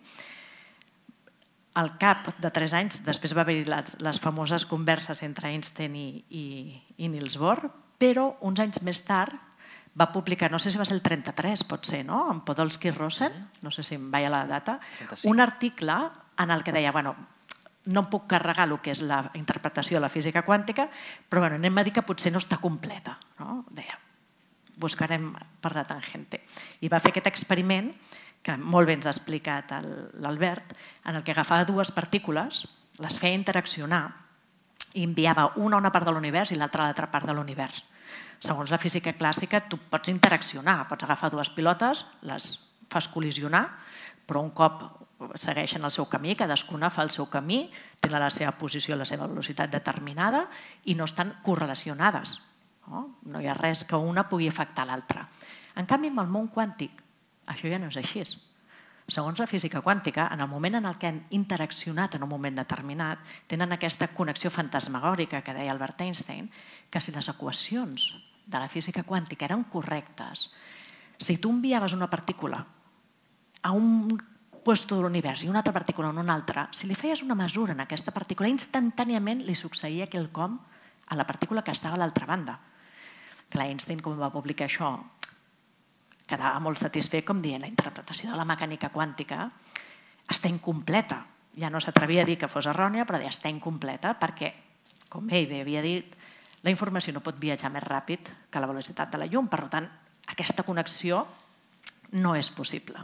al cap de 3 anys, després va haver-hi les famoses converses entre Einstein i Niels Bohr, però uns anys més tard va publicar, no sé si va ser el 33, pot ser, no? En Podolsky i Rosen, no sé si em vaia la data, un article en el que deia, bueno, no em puc carregar el que és la interpretació de la física quàntica, però anem a dir que potser no està completa. Deia, buscarem per la tangente. I va fer aquest experiment, que molt bé ens ha explicat l'Albert, en el que agafava dues partícules, les feia interaccionar i enviava una a una part de l'univers i l'altra a l'altra part de l'univers. Segons la física clàssica, tu pots interaccionar, pots agafar dues pilotes, les fas col·lisionar, però un cop segueixen el seu camí, cadascuna fa el seu camí, tenen la seva posició i la seva velocitat determinada i no estan correlacionades. No hi ha res que una pugui afectar l'altra. En canvi, amb el món quàntic, això ja no és així. Segons la física quàntica, en el moment en què han interaccionat en un moment determinat, tenen aquesta connexió fantasmagòrica que deia Albert Einstein, que si les equacions de la física quàntica eren correctes, si tu enviaves una partícula a un lloc de l'univers i una altra partícula en un altre, si li feies una mesura en aquesta partícula, instantàniament li succeïa quelcom a la partícula que estava a l'altra banda. Clar, Einstein, com va publicar això, quedava molt satisfet com dient la interpretació de la mecànica quàntica està incompleta. Ja no s'atrevia a dir que fos errònia, però està incompleta perquè, com ell bé havia dit, la informació no pot viatjar més ràpid que la velocitat de la llum. Per tant, aquesta connexió no és possible.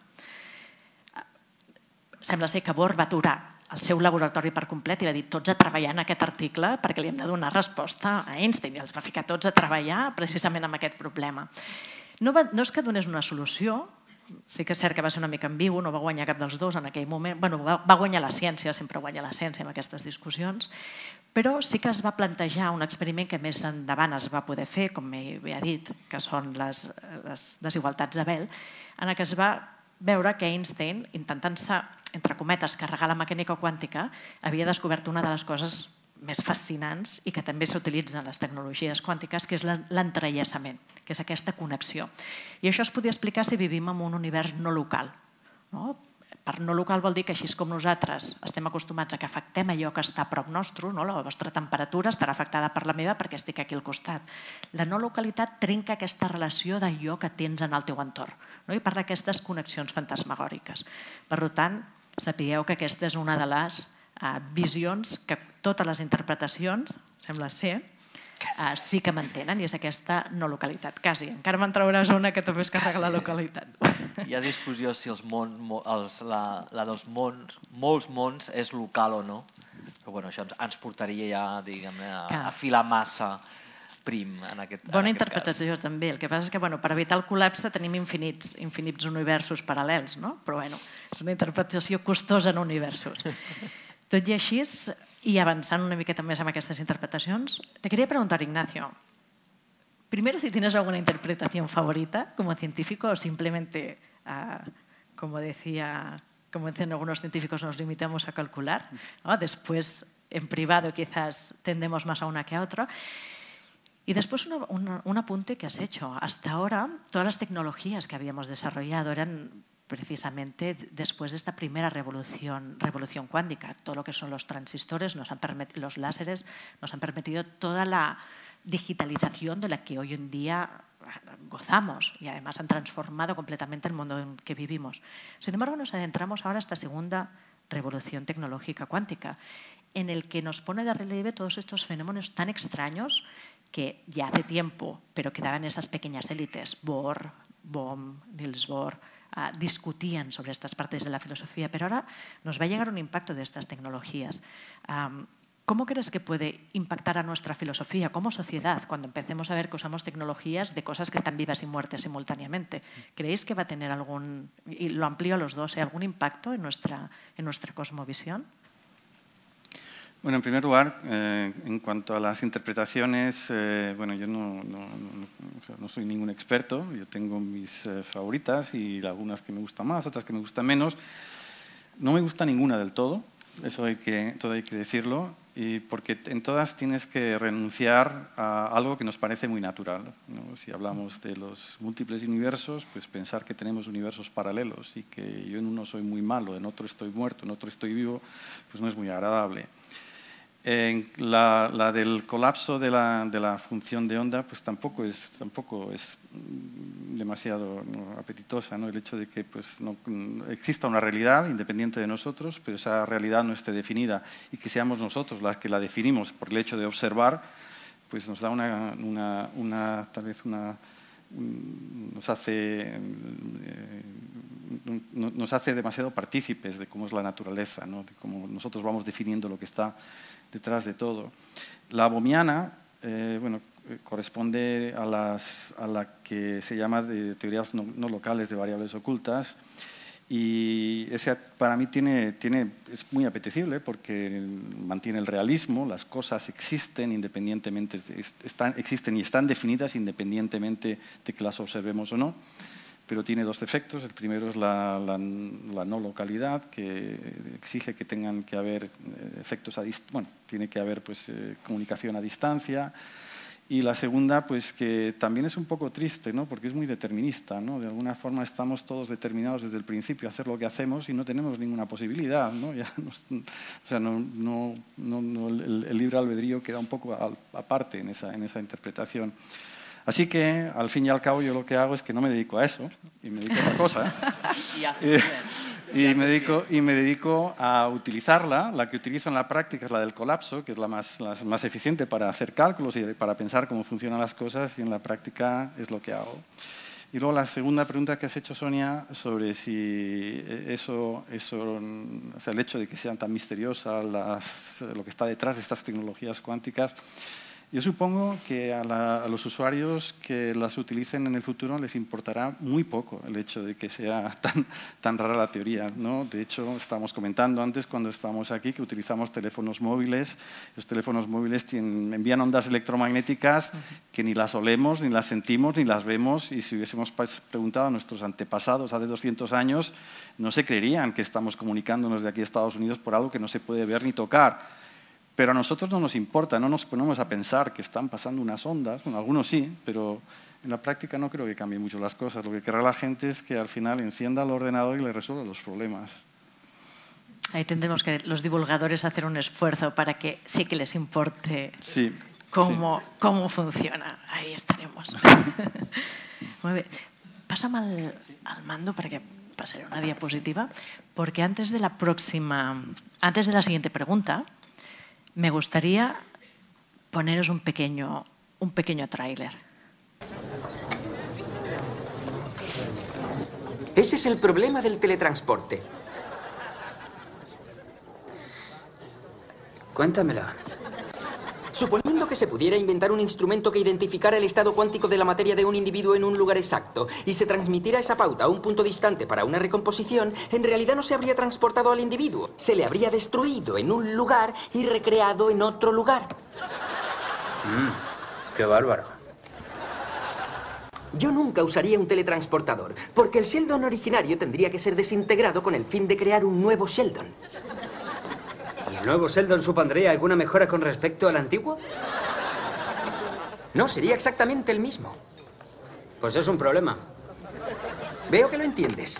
Sembla ser que Bohr va aturar el seu laboratori per complet i va dir tots a treballar en aquest article perquè li hem de donar resposta a Einstein i els va ficar tots a treballar precisament amb aquest problema. No és que donés una solució, sí que és cert que va ser una mica ambigu, no va guanyar cap dels dos en aquell moment, va guanyar la ciència, sempre guanya la ciència en aquestes discussions, però sí que es va plantejar un experiment que més endavant es va poder fer, com he dit, que són les desigualtats de Bell, en què es va veure que Einstein, intentant-se, entre cometes, carregar la mecànica quàntica, havia descobert una de les coses més fascinants i que també s'utilitza en les tecnologies quàntiques, que és l'entrellaçament, que és aquesta connexió. I això es podia explicar si vivim en un univers no local. Per no local vol dir que així com nosaltres estem acostumats a que afectem allò que està a prop nostre, la vostra temperatura estarà afectada per la meva perquè estic aquí al costat. La no localitat trenca aquesta relació d'allò que tens en el teu entorn i parla d'aquestes connexions fantasmagòriques. Per tant, sapigueu que aquesta és una de les visions que totes les interpretacions, sembla ser, sí que mantenen, i és aquesta no localitat. Quasi. Encara me'n trauràs una que també es carrega la localitat.
Hi ha discussió si la dels molts mons és local o no, però això ens portaria ja a filar massa prim en aquest cas.
Bona interpretació també. El que passa és que per evitar el col·lapse tenim infinits universos paral·lels, però és una interpretació costosa en universos. Tot i així, y avanzando una miqueta més amb aquestes interpretacions, te quería preguntar, Ignacio, primero si tienes alguna interpretación favorita como científico o simplemente, como decían algunos científicos, nos limitamos a calcular. Después, en privado, quizás tendemos más a una que a otra. Y después un apunte que has hecho. Hasta ahora, todas las tecnologías que habíamos desarrollado eran precisamente después de esta primera revolución cuántica. Todo lo que son los transistores, los láseres, nos han permitido toda la digitalización de la que hoy en día gozamos y además han transformado completamente el mundo en que vivimos. Sin embargo, nos adentramos ahora a esta segunda revolución tecnológica cuántica, en el que nos pone de relieve todos estos fenómenos tan extraños que ya hace tiempo, pero quedaban esas pequeñas élites, Bohr, Bohm, Niels Bohr, discutían sobre estas partes de la filosofía, pero ahora nos va a llegar un impacto de estas tecnologías. ¿Cómo crees que puede impactar a nuestra filosofía como sociedad cuando empecemos a ver que usamos tecnologías de cosas que están vivas y muertas simultáneamente? ¿Creéis que va a tener algún, y lo amplío a los dos, algún impacto en nuestra cosmovisión?
Bueno, en primer lugar, en cuanto a las interpretaciones, yo no soy ningún experto, yo tengo mis favoritas y algunas que me gustan más, otras que me gustan menos. No me gusta ninguna del todo, eso hay que decirlo, y porque en todas tienes que renunciar a algo que nos parece muy natural, ¿no? Si hablamos de los múltiples universos, pues pensar que tenemos universos paralelos y que yo en uno soy muy malo, en otro estoy muerto, en otro estoy vivo, pues no es muy agradable. La del colapso de la función de onda pues tampoco es demasiado apetitosa, ¿no? El hecho de que pues, no exista una realidad independiente de nosotros, pero esa realidad no esté definida y que seamos nosotros las que la definimos por el hecho de observar, pues nos da nos hace demasiado partícipes de cómo es la naturaleza, ¿no? De cómo nosotros vamos definiendo lo que está detrás de todo. La bohmiana, corresponde a la que se llama de teorías no locales de variables ocultas Y ese para mí es muy apetecible porque mantiene el realismo, las cosas existen independientemente, existen y están definidas independientemente de que las observemos o no, pero tiene dos efectos. El primero es la no localidad, que exige que tengan que haber efectos tiene que haber pues, comunicación a distancia. Y la segunda, pues que también es un poco triste, ¿no? Porque es muy determinista, ¿no? De alguna forma estamos todos determinados desde el principio a hacer lo que hacemos y no tenemos ninguna posibilidad, ¿no? El libre albedrío queda un poco aparte en esa interpretación. Así que, al fin y al cabo, yo lo que hago es que no me dedico a eso y me dedico a otra cosa. Y me dedico a utilizarla. La que utilizo en la práctica es la del colapso, que es la más eficiente para hacer cálculos y para pensar cómo funcionan las cosas, y en la práctica es lo que hago. Y luego la segunda pregunta que has hecho, Sonia, sobre si el hecho de que sean tan misteriosas lo que está detrás de estas tecnologías cuánticas, yo supongo que a los usuarios que las utilicen en el futuro les importará muy poco el hecho de que sea tan rara la teoría, ¿no? De hecho, estábamos comentando antes, cuando estábamos aquí, que utilizamos teléfonos móviles. Los teléfonos móviles envían ondas electromagnéticas que ni las olemos, ni las sentimos, ni las vemos, y si hubiésemos preguntado a nuestros antepasados hace 200 años, no se creerían que estamos comunicándonos de aquí a Estados Unidos por algo que no se puede ver ni tocar. Pero a nosotros no nos importa, no nos ponemos a pensar que están pasando unas ondas, bueno, algunos sí, pero en la práctica no creo que cambie mucho las cosas. Lo que querrá la gente es que al final encienda el ordenador y le resuelva los problemas.
Ahí tendremos que los divulgadores hacer un esfuerzo para que sí que les importe cómo funciona. Ahí estaremos. Muy bien. Pásame al mando para que pasaré una diapositiva, porque antes de la siguiente pregunta, me gustaría poneros un pequeño tráiler.
Ese es el problema del teletransporte. Cuéntamelo. Suponiendo que se pudiera inventar un instrumento que identificara el estado cuántico de la materia de un individuo en un lugar exacto y se transmitiera esa pauta a un punto distante para una recomposición, en realidad no se habría transportado al individuo. Se le habría destruido en un lugar y recreado en otro lugar.
¡Qué bárbaro!
Yo nunca usaría un teletransportador, porque el Sheldon originario tendría que ser desintegrado con el fin de crear un nuevo Sheldon.
¿Y el nuevo Sheldon supondría alguna mejora con respecto al antiguo?
No, sería exactamente el mismo.
Pues es un problema.
Veo que lo entiendes.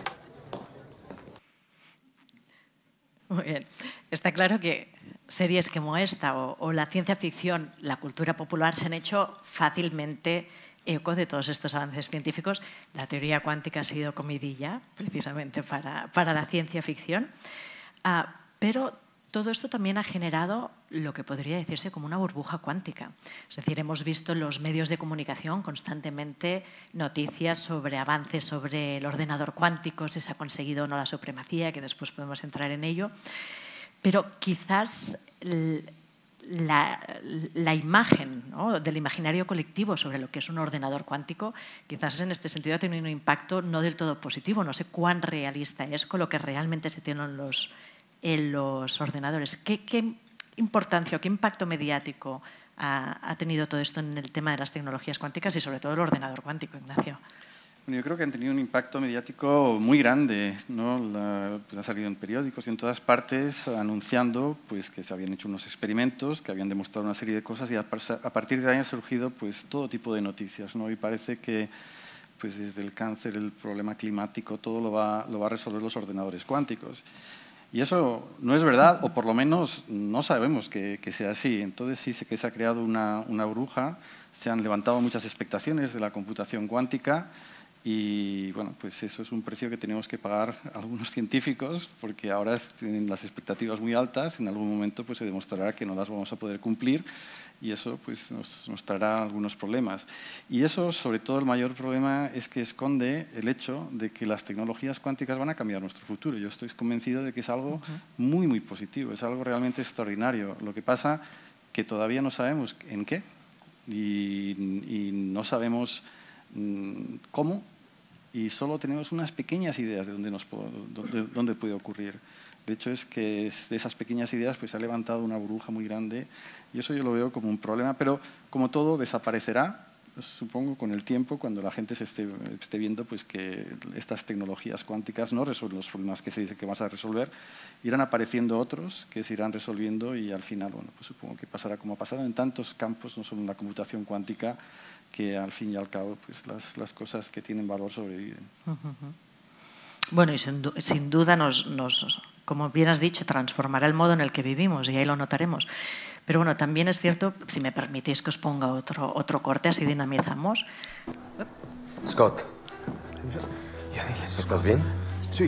Muy bien. Está claro que series como esta o la ciencia ficción, la cultura popular, se han hecho fácilmente eco de todos estos avances científicos. La teoría cuántica ha sido comidilla precisamente para la ciencia ficción. Pero todo esto también ha generado lo que podría decirse como una burbuja cuántica. Es decir, hemos visto en los medios de comunicación constantemente noticias sobre avances sobre el ordenador cuántico, si se ha conseguido o no la supremacía, que después podemos entrar en ello. Pero quizás la imagen, ¿no?, del imaginario colectivo sobre lo que es un ordenador cuántico, quizás en este sentido ha tenido un impacto no del todo positivo. No sé cuán realista es con lo que realmente se tiene en los ordenadores. ¿Qué importancia o qué impacto mediático ha tenido todo esto en el tema de las tecnologías cuánticas y sobre todo el ordenador cuántico, Ignacio?
Bueno, yo creo que han tenido un impacto mediático muy grande, ¿no? Pues ha salido en periódicos y en todas partes anunciando pues, que se habían hecho unos experimentos, que habían demostrado una serie de cosas, y a partir de ahí han surgido pues, todo tipo de noticias, ¿no? Y parece que pues, desde el cáncer, el problema climático, todo lo va a resolver los ordenadores cuánticos. Y eso no es verdad, o por lo menos no sabemos que sea así. Entonces sí sé que se ha creado una burbuja, se han levantado muchas expectaciones de la computación cuántica, y bueno, pues eso es un precio que tenemos que pagar algunos científicos, porque ahora tienen las expectativas muy altas, en algún momento pues, se demostrará que no las vamos a poder cumplir, y eso pues, nos traerá algunos problemas. Y eso, sobre todo, el mayor problema es que esconde el hecho de que las tecnologías cuánticas van a cambiar nuestro futuro. Yo estoy convencido de que es algo muy, muy positivo, es algo realmente extraordinario. Lo que pasa que todavía no sabemos en qué, y no sabemos cómo, y solo tenemos unas pequeñas ideas de dónde puede ocurrir. De hecho, es que de esas pequeñas ideas pues, se ha levantado una burbuja muy grande y eso yo lo veo como un problema, pero como todo desaparecerá, supongo, con el tiempo, cuando la gente se esté viendo pues, que estas tecnologías cuánticas no resuelven los problemas que se dice que vas a resolver, irán apareciendo otros que se irán resolviendo y al final, bueno, pues supongo que pasará como ha pasado en tantos campos, no solo en la computación cuántica, que al fin y al cabo pues, las cosas que tienen valor sobreviven.
Bueno, y sin duda como bien has dicho, transformará el modo en el que vivimos y ahí lo notaremos. Pero bueno, también es cierto, si me permitís que os ponga otro corte, así dinamizamos.
Scott, ¿estás bien?
Sí.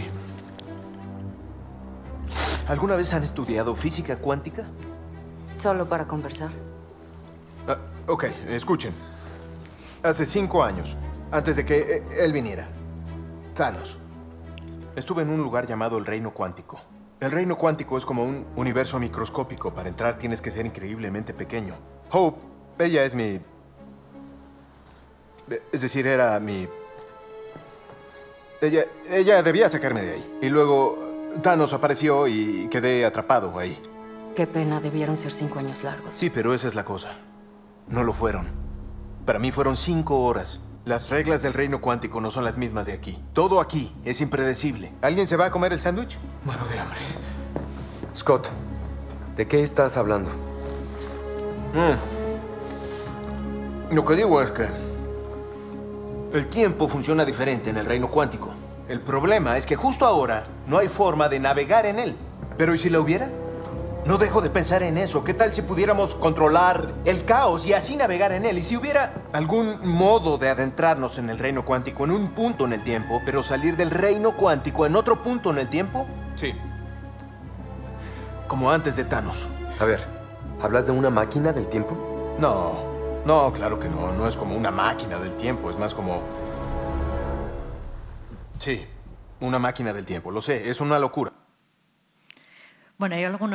¿Alguna vez han estudiado física cuántica?
Solo para conversar.
Ok, escuchen. Hace 5 años, antes de que él viniera, Thanos, estuve en un lugar llamado el Reino Cuántico. El Reino Cuántico es como un universo microscópico. Para entrar tienes que ser increíblemente pequeño. Hope, ella es mi... Es decir, era mi... Ella debía sacarme de ahí. Y luego Thanos apareció y quedé atrapado ahí.
Qué pena, debieron ser 5 años largos.
Sí, pero esa es la cosa. No lo fueron. Para mí fueron 5 horas. Las reglas del reino cuántico no son las mismas de aquí. Todo aquí es impredecible. ¿Alguien se va a comer el sándwich? Muero de hambre.
Scott, ¿de qué estás hablando?
Lo que digo es que el tiempo funciona diferente en el reino cuántico. El problema es que justo ahora no hay forma de navegar en él. ¿Pero y si la hubiera? No dejo de pensar en eso. ¿Qué tal si pudiéramos controlar el caos y así navegar en él? Y si hubiera algún modo de adentrarnos en el reino cuántico en un punto en el tiempo, pero salir del reino cuántico en otro punto en el tiempo. Sí. Como antes de Thanos.
A ver, ¿hablas de una máquina del tiempo?
No, claro que no. No es como una máquina del tiempo. Es más como... Sí, una máquina del tiempo. Lo sé, es una locura.
Bueno,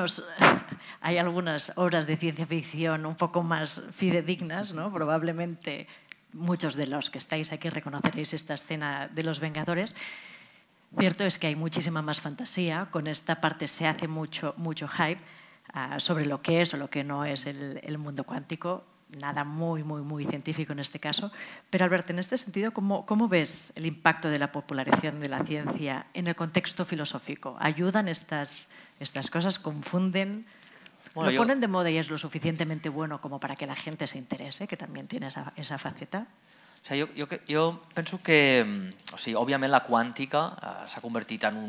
hay algunas obras de ciencia ficción un poco más fidedignas, ¿no? Probablemente muchos de los que estáis aquí reconoceréis esta escena de Los Vengadores. Cierto es que hay muchísima más fantasía. Con esta parte se hace mucho hype sobre lo que es o lo que no es el mundo cuántico. Nada muy científico en este caso. Pero, Albert, en este sentido, ¿cómo ves el impacto de la popularización de la ciencia en el contexto filosófico? ¿Ayudan estas cosas? ¿Confunden? Bueno, ¿lo ponen de moda y es lo suficientemente bueno como para que la gente se interese, que también tiene esa faceta?
O sigui, jo penso que, o sigui, òbviament la quàntica s'ha convertit en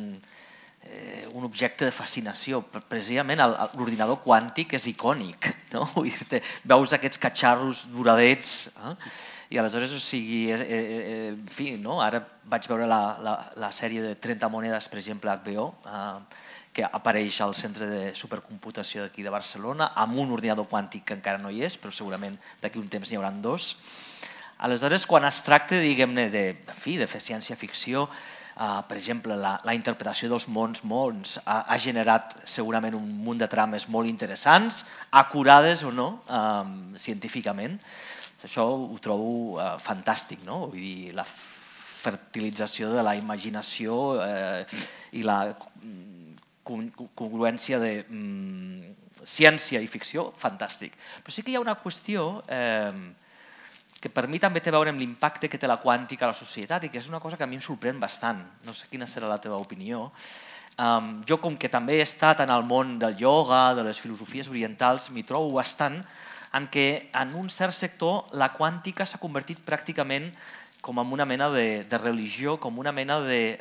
un objecte de fascinació. Precisament l'ordinador quàntic és icònic, no? Vull dir-te, veus aquests catxarros doradets i aleshores, o sigui, en fi, no? Ara vaig veure la sèrie de 30 monedes, per exemple, HBO, que apareix al centre de supercomputació d'aquí de Barcelona, amb un ordinador quàntic que encara no hi és, però segurament d'aquí un temps n'hi haurà 2. Aleshores, quan es tracta, diguem-ne, de fer ciència-ficció, per exemple, la interpretació dels mons ha generat segurament un munt de trames molt interessants, acurades o no, científicament. Això ho trobo fantàstic, no? Vull dir, la fertilització de la imaginació i la congruència de ciència i ficció, fantàstic. Però sí que hi ha una qüestió que per mi també té a veure amb l'impacte que té la quàntica a la societat i que és una cosa que a mi em sorprèn bastant. No sé quina serà la teva opinió. Jo, com que també he estat en el món del ioga, de les filosofies orientals, m'hi trobo bastant en què en un cert sector la quàntica s'ha convertit pràcticament com en una mena de religió, com una mena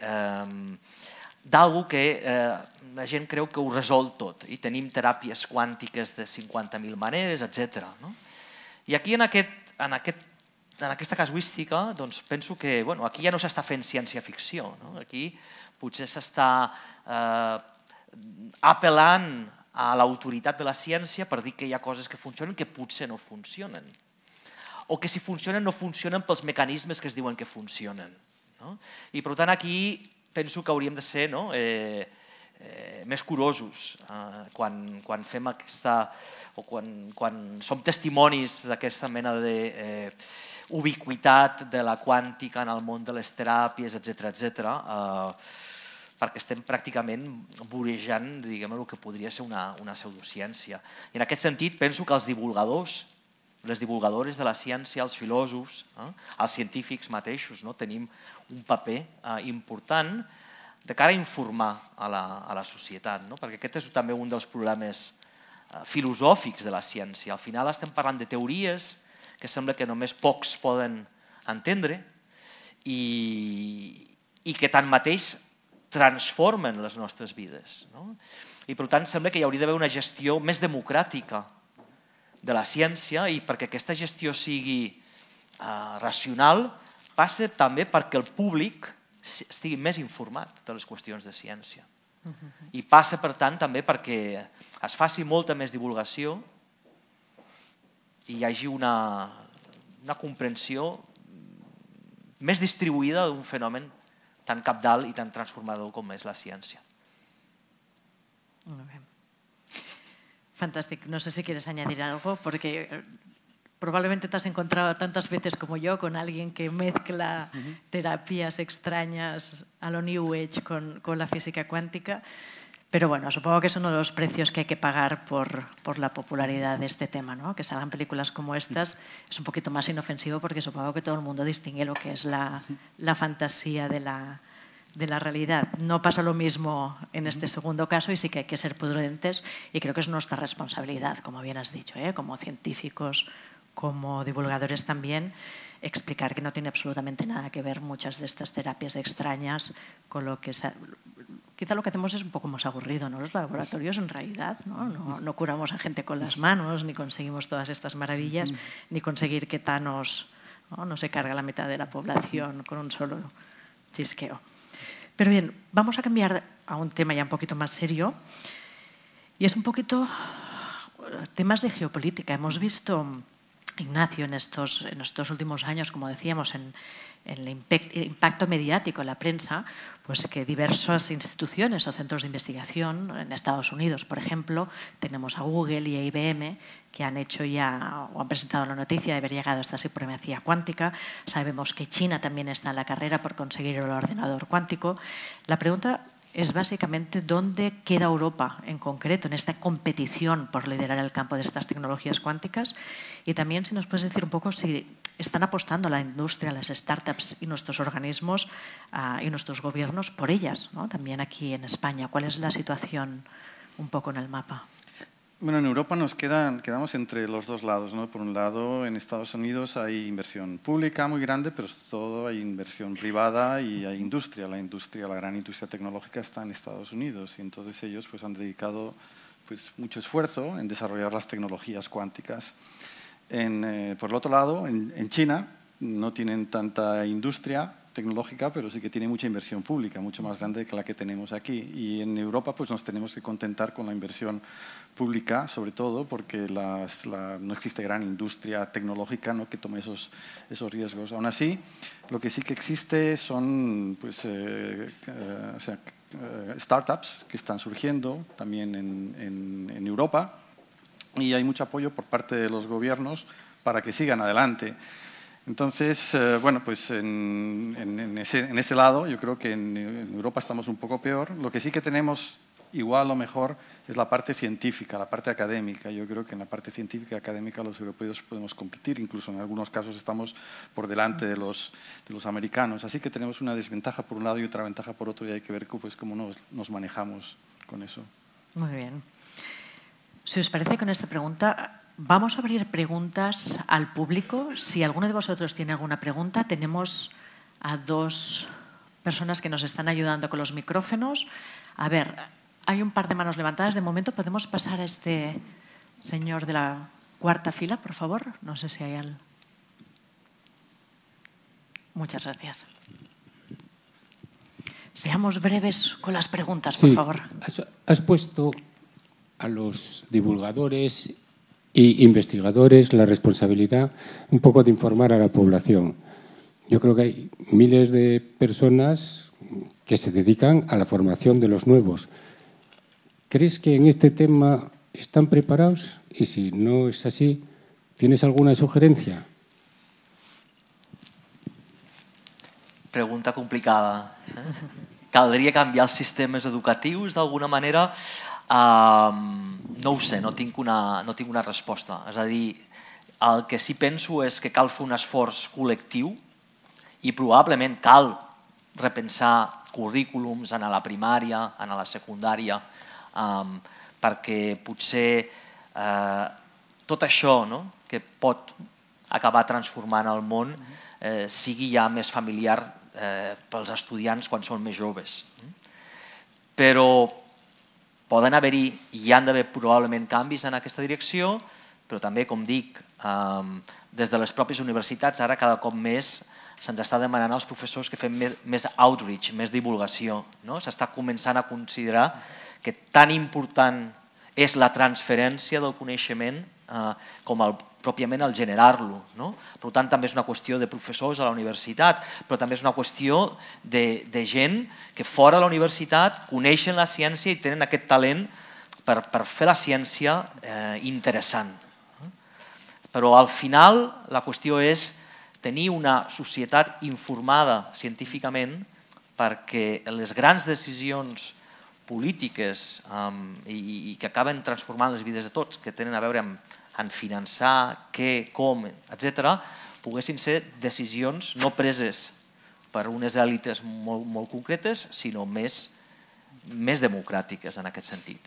d'algú que la gent creu que ho resol tot i tenim teràpies quàntiques de 50.000 maneres, etc. I aquí en aquesta casuística penso que aquí ja no s'està fent ciència-ficció. Aquí potser s'està apel·lant a l'autoritat de la ciència per dir que hi ha coses que funcionen que potser no funcionen. O que si funcionen no funcionen pels mecanismes que es diuen que funcionen. I per tant aquí penso que hauríem de ser més curosos quan fem aquesta, o quan som testimonis d'aquesta mena d'ubiquitat de la quàntica en el món de les teràpies, etc., perquè estem pràcticament vorejant, diguem, el que podria ser una pseudociència. I en aquest sentit penso que els divulgadors, les divulgadores de la ciència, els filòsofs, els científics mateixos, tenim un paper important de cara a informar a la societat, perquè aquest és també un dels problemes filosòfics de la ciència. Al final estem parlant de teories que sembla que només pocs poden entendre i que tanmateix transformen les nostres vides. I per tant sembla que hi hauria d'haver una gestió més democràtica de la ciència i perquè aquesta gestió sigui racional passa també perquè el públic estigui més informat de les qüestions de ciència. I passa, per tant, també perquè es faci molta més divulgació i hi hagi una comprensió més distribuïda d'un fenomen tan cabdal i tan transformador com és la ciència.
Muy bien. Fantástico. No sé si quieres añadir algo, porque probablemente te has encontrado tantas veces como yo con alguien que mezcla terapias extrañas a lo New Age con la física cuántica. Pero bueno, supongo que es uno de los precios que hay que pagar por la popularidad de este tema, ¿no? Que salgan películas como estas es un poquito más inofensivo porque supongo que todo el mundo distingue lo que es la fantasía de la realidad. No pasa lo mismo en este segundo caso y sí que hay que ser prudentes y creo que es nuestra responsabilidad, como bien has dicho, como científicos, como divulgadores también, explicar que no tiene absolutamente nada que ver muchas de estas terapias extrañas con lo que... Quizá lo que hacemos es un poco más aburrido, ¿no? Los laboratorios en realidad no curamos a gente con las manos, ni conseguimos todas estas maravillas, ni conseguir que Thanos no se carga la mitad de la población con un solo chisqueo. Pero bien, vamos a cambiar a un tema ya un poquito más serio y es un poquito temas de geopolítica. Hemos visto, Ignacio, en estos últimos años, como decíamos, en el impacto mediático en la prensa, pues que diversas instituciones o centros de investigación, en Estados Unidos, por ejemplo, tenemos a Google y a IBM, que han hecho ya o han presentado la noticia de haber llegado a esta supremacía cuántica. Sabemos que China también está en la carrera por conseguir el ordenador cuántico. La pregunta es básicamente dónde queda Europa en concreto en esta competición por liderar el campo de estas tecnologías cuánticas y también si nos puedes decir un poco si están apostando la industria, las startups y nuestros organismos y nuestros gobiernos por ellas, ¿no? También aquí en España. ¿Cuál es la situación un poco en el mapa?
Bueno, en Europa quedamos entre los dos lados, ¿no? Por un lado, en Estados Unidos hay inversión pública muy grande, pero sobre todo hay inversión privada y hay industria. La gran industria tecnológica está en Estados Unidos y entonces ellos pues, han dedicado pues, mucho esfuerzo en desarrollar las tecnologías cuánticas. Por el otro lado, en China no tienen tanta industria tecnológica, pero sí que tiene mucha inversión pública, mucho más grande que la que tenemos aquí. Y en Europa pues, nos tenemos que contentar con la inversión pública, sobre todo porque no existe gran industria tecnológica, ¿no? Que tome esos riesgos. Aún así, lo que sí que existe son pues, startups que están surgiendo también en Europa y hay mucho apoyo por parte de los gobiernos para que sigan adelante. Entonces, bueno, pues en ese lado yo creo que en Europa estamos un poco peor. Lo que sí que tenemos igual o mejor es la parte científica, la parte académica. Yo creo que en la parte científica y académica los europeos podemos competir, incluso en algunos casos estamos por delante de los americanos. Así que tenemos una desventaja por un lado y otra ventaja por otro y hay que ver pues, cómo nos manejamos con eso.
Muy bien. Si os parece, con esta pregunta vamos a abrir preguntas al público. Si alguno de vosotros tiene alguna pregunta, tenemos a dos personas que nos están ayudando con los micrófonos. A ver, hay un par de manos levantadas. De momento podemos pasar a este señor de la cuarta fila, por favor. No sé si hay algo. Muchas gracias. Seamos breves con las preguntas, por favor.
Has puesto a los divulgadores e investigadores la responsabilidad un poco de informar a la población. Yo creo que hay miles de personas que se dedican a la formación de los nuevos ¿crees que en este tema están preparados? Y si no es así, ¿tienes alguna sugerencia?
Pregunta complicada. Caldria canviar els sistemes educatius d'alguna manera? No ho sé, no tinc una resposta. És a dir, el que sí penso és que cal fer un esforç col·lectiu i probablement cal repensar currículums en la primària, en la secundària, perquè potser tot això que pot acabar transformant el món sigui ja més familiar pels estudiants quan són més joves. Però poden haver-hi, hi han d'haver probablement canvis en aquesta direcció, però també, com dic, des de les pròpies universitats ara cada cop més se'ns està demanant als professors que fem més outreach, més divulgació. S'està començant a considerar que tan important és la transferència del coneixement com pròpiament el generar-lo. Per tant, també és una qüestió de professors a la universitat, però també és una qüestió de gent que fora de la universitat coneixen la ciència i tenen aquest talent per fer la ciència interessant. Però al final la qüestió és tenir una societat informada científicament perquè les grans decisions polítiques i que acaben transformant les vides de tots, que tenen a veure amb finançar, què, com, etc., poguessin ser decisions no preses per unes èlites molt concretes, sinó més democràtiques en aquest sentit.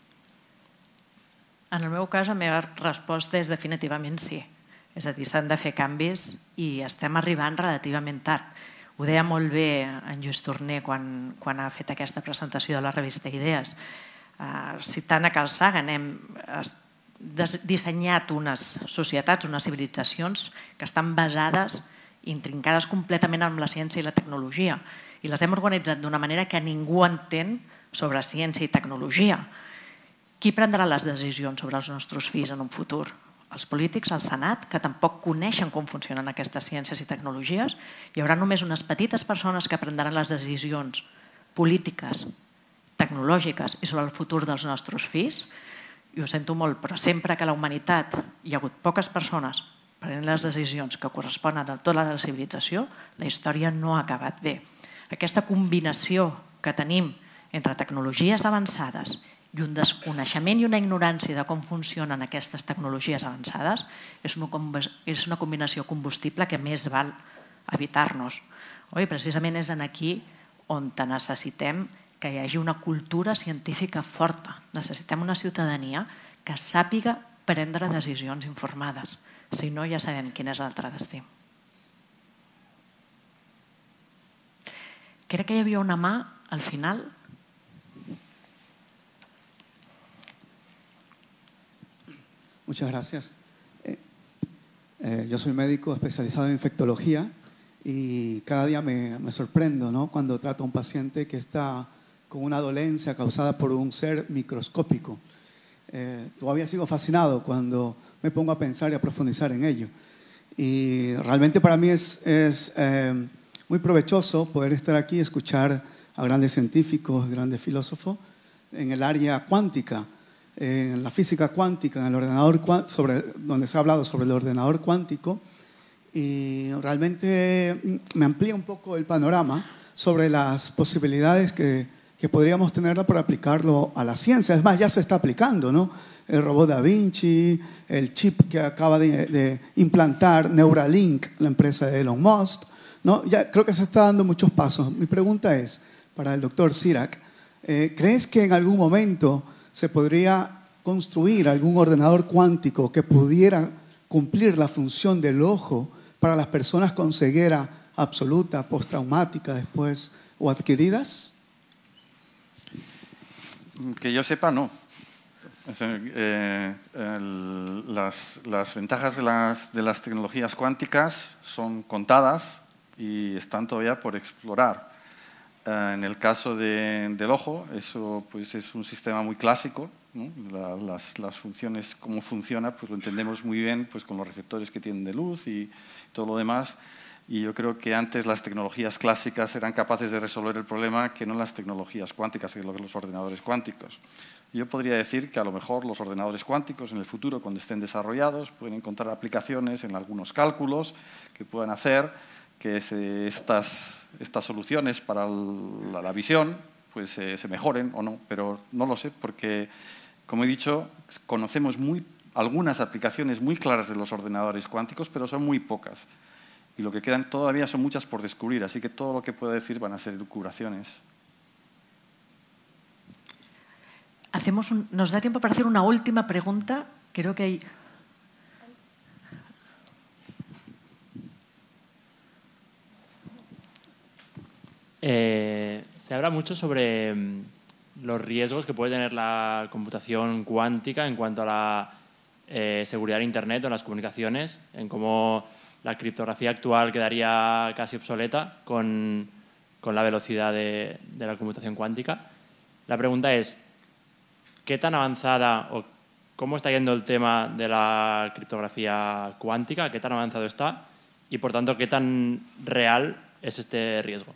En el meu cas, la meva resposta és definitivament sí. És a dir, s'han de fer canvis i estem arribant relativament tard. Ho deia molt bé en Lluís Torner quan ha fet aquesta presentació de la revista Idees. Citant a Carl Sagan, hem dissenyat unes societats, unes civilitzacions que estan basades i intrincades completament amb la ciència i la tecnologia i les hem organitzat d'una manera que ningú entén sobre ciència i tecnologia. Qui prendrà les decisions sobre els nostres fills en un futur? Els polítics, el Senat, que tampoc coneixen com funcionen aquestes ciències i tecnologies. Hi haurà només unes petites persones que prendran les decisions polítiques, tecnològiques i sobre el futur dels nostres fills. I ho sento molt, però sempre que a la humanitat hi ha hagut poques persones prenent les decisions que corresponen a tota la civilització, la història no ha acabat bé. Aquesta combinació que tenim entre tecnologies avançades i un desconeixement i una ignorància de com funcionen aquestes tecnologies avançades és una combinació combustible que més val evitar-nos. Precisament és aquí on necessitem que hi hagi una cultura científica forta. Necessitem una ciutadania que sàpiga prendre decisions informades. Si no, ja sabem quin és l'altre destí. Crec que hi havia una mà al final.
Muchas gracias. Yo soy médico especializado en infectología y cada día me sorprendo, ¿no?, cuando trato a un paciente que está con una dolencia causada por un ser microscópico. Todavía sigo fascinado cuando me pongo a pensar y a profundizar en ello. Y realmente para mí es muy provechoso poder estar aquí y escuchar a grandes científicos, grandes filósofos en el área cuántica, en la física cuántica, en el ordenador donde se ha hablado sobre el ordenador cuántico, y realmente me amplía un poco el panorama sobre las posibilidades que podríamos tener para aplicarlo a la ciencia. Es más, ya se está aplicando, ¿no? El robot Da Vinci, el chip que acaba de implantar Neuralink, la empresa de Elon Musk, ¿no? Ya creo que se está dando muchos pasos. Mi pregunta es, para el doctor Cirac, ¿crees que en algún momento se podría construir algún ordenador cuántico que pudiera cumplir la función del ojo para las personas con ceguera absoluta, postraumática después o adquiridas?
Que yo sepa, no. Las ventajas de las tecnologías cuánticas son contadas y están todavía por explorar. En el caso del ojo, eso pues es un sistema muy clásico, ¿no? Las funciones, cómo funciona, pues lo entendemos muy bien pues con los receptores que tienen de luz y todo lo demás. Y yo creo que antes las tecnologías clásicas eran capaces de resolver el problema que no las tecnologías cuánticas, que los ordenadores cuánticos. Yo podría decir que a lo mejor los ordenadores cuánticos en el futuro, cuando estén desarrollados, pueden encontrar aplicaciones en algunos cálculos que puedan hacer que estas soluciones para la visión pues, se mejoren o no, pero no lo sé porque, como he dicho, conocemos algunas aplicaciones muy claras de los ordenadores cuánticos, pero son muy pocas. Y lo que quedan todavía son muchas por descubrir, así que todo lo que pueda decir van a ser elucubraciones.
Nos da tiempo para hacer una última pregunta. Creo que hay...
Se habla mucho sobre los riesgos que puede tener la computación cuántica en cuanto a la seguridad de Internet o las comunicaciones, en cómo la criptografía actual quedaría casi obsoleta con la velocidad de la computación cuántica. La pregunta es, ¿qué tan avanzada o cómo está yendo el tema de la criptografía cuántica? ¿Qué tan avanzado está? Y, por tanto, ¿qué tan real es este riesgo?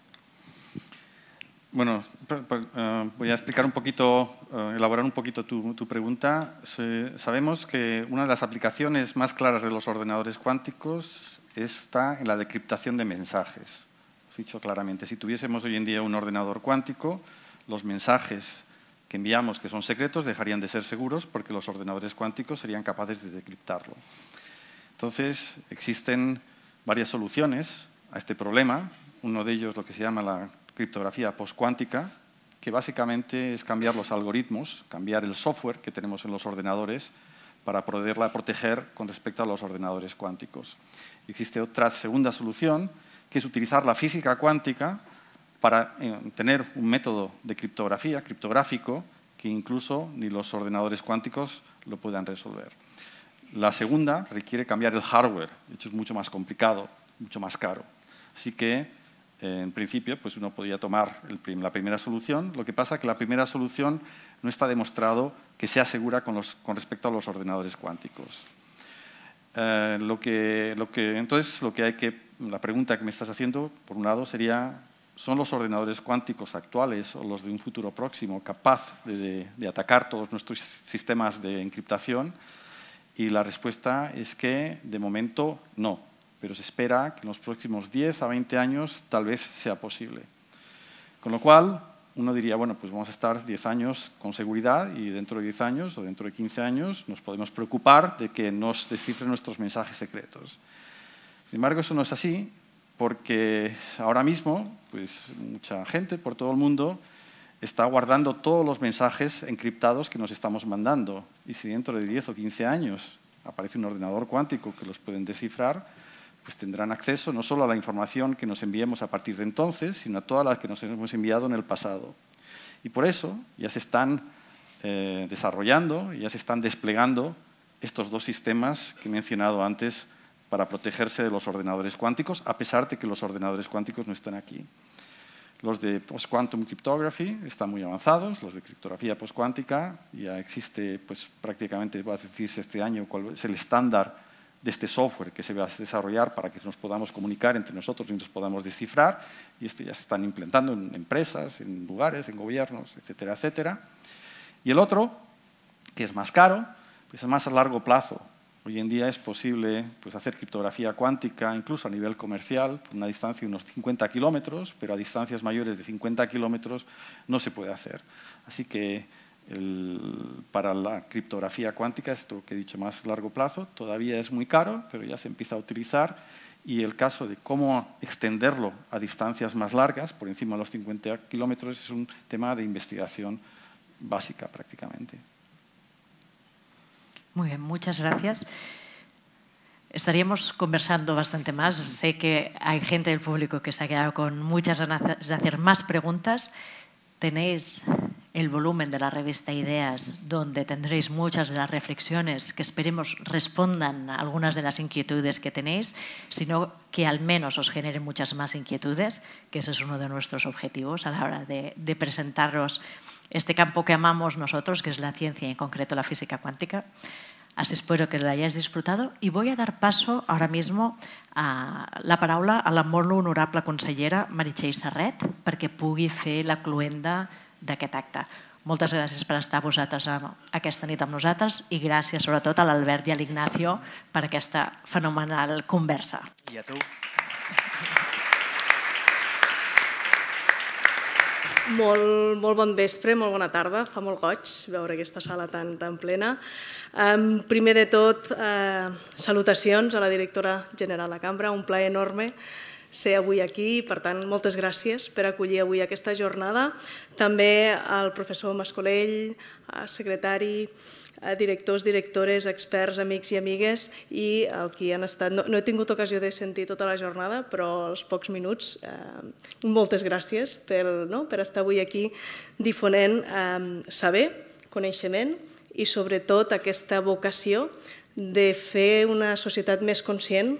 Bueno, voy a explicar un poquito, elaborar un poquito tu pregunta. Sabemos que una de las aplicaciones más claras de los ordenadores cuánticos está en la decriptación de mensajes. Os he dicho claramente, si tuviésemos hoy en día un ordenador cuántico, los mensajes que enviamos que son secretos dejarían de ser seguros porque los ordenadores cuánticos serían capaces de decriptarlo. Entonces, existen varias soluciones a este problema. Uno de ellos, lo que se llama la criptografía postcuántica, que básicamente es cambiar los algoritmos, cambiar el software que tenemos en los ordenadores para poderla proteger con respecto a los ordenadores cuánticos. Existe otra segunda solución, que es utilizar la física cuántica para tener un método de criptografía, criptográfico, que incluso ni los ordenadores cuánticos lo puedan resolver. La segunda requiere cambiar el hardware, de hecho es mucho más complicado, mucho más caro. Así que, en principio, pues uno podría tomar la primera solución. Lo que pasa es que la primera solución no está demostrado que sea segura con respecto a los ordenadores cuánticos. Entonces, la pregunta que me estás haciendo, por un lado, sería: ¿son los ordenadores cuánticos actuales o los de un futuro próximo capaz de atacar todos nuestros sistemas de encriptación? Y la respuesta es que, de momento, no. Pero se espera que en los próximos 10 a 20 años tal vez sea posible. Con lo cual, uno diría, bueno, pues vamos a estar 10 años con seguridad y dentro de 10 años o dentro de 15 años nos podemos preocupar de que nos descifren nuestros mensajes secretos. Sin embargo, eso no es así, porque ahora mismo pues, mucha gente por todo el mundo está guardando todos los mensajes encriptados que nos estamos mandando. Y si dentro de 10 o 15 años aparece un ordenador cuántico que los pueden descifrar, pues tendrán acceso no solo a la información que nos enviemos a partir de entonces, sino a todas las que nos hemos enviado en el pasado. Y por eso ya se están desarrollando, ya se están desplegando estos dos sistemas que he mencionado antes para protegerse de los ordenadores cuánticos, a pesar de que los ordenadores cuánticos no están aquí. Los de post-quantum cryptography están muy avanzados, los de criptografía postcuántica ya existe pues, prácticamente, va a decirse este año, cuál es el estándar de este software que se va a desarrollar para que nos podamos comunicar entre nosotros y nos podamos descifrar, y ya se están implementando en empresas, en lugares, en gobiernos, etcétera, etcétera. Y el otro, que es más caro, pues es más a largo plazo. Hoy en día es posible pues, hacer criptografía cuántica incluso a nivel comercial, por una distancia de unos 50 kilómetros, pero a distancias mayores de 50 kilómetros no se puede hacer. Así que para la criptografía cuántica, esto que he dicho más a largo plazo, todavía es muy caro, pero ya se empieza a utilizar, y el caso de cómo extenderlo a distancias más largas, por encima de los 50 kilómetros, es un tema de investigación básica prácticamente.
Muy bien, muchas gracias. Estaríamos conversando bastante más. Sé que hay gente del público que se ha quedado con muchas ganas de hacer más preguntas. Tenéis el volumen de la revista Ideas, donde tendréis muchas de las reflexiones que esperemos respondan a algunas de las inquietudes que tenéis, sino que al menos os generen muchas más inquietudes, que ese es uno de nuestros objetivos a la hora de presentaros este campo que amamos nosotros, que es la ciencia y en concreto la física cuántica. Así espero que lo hayáis disfrutado i voy a dar paso ara mismo a la paraula a la molt honorable consellera Meritxell Serret perquè pugui fer la cloenda d'aquest acte. Moltes gràcies per estar vosaltres aquesta nit amb nosaltres i gràcies sobretot a l'Albert i a l'Ignacio per aquesta fenomenal conversa.
I a tu.
Molt bon vespre, molt bona tarda. Fa molt goig veure aquesta sala tan plena. Primer de tot, salutacions a la directora general de la Cambra. Un plaer enorme ser avui aquí. Per tant, moltes gràcies per acollir avui aquesta jornada. També al professor Mascolell, secretari, directors, directores, experts, amics i amigues i el que han estat... No he tingut ocasió de sentir tota la jornada, però als pocs minuts, moltes gràcies per estar avui aquí difonent saber, coneixement i sobretot aquesta vocació de fer una societat més conscient,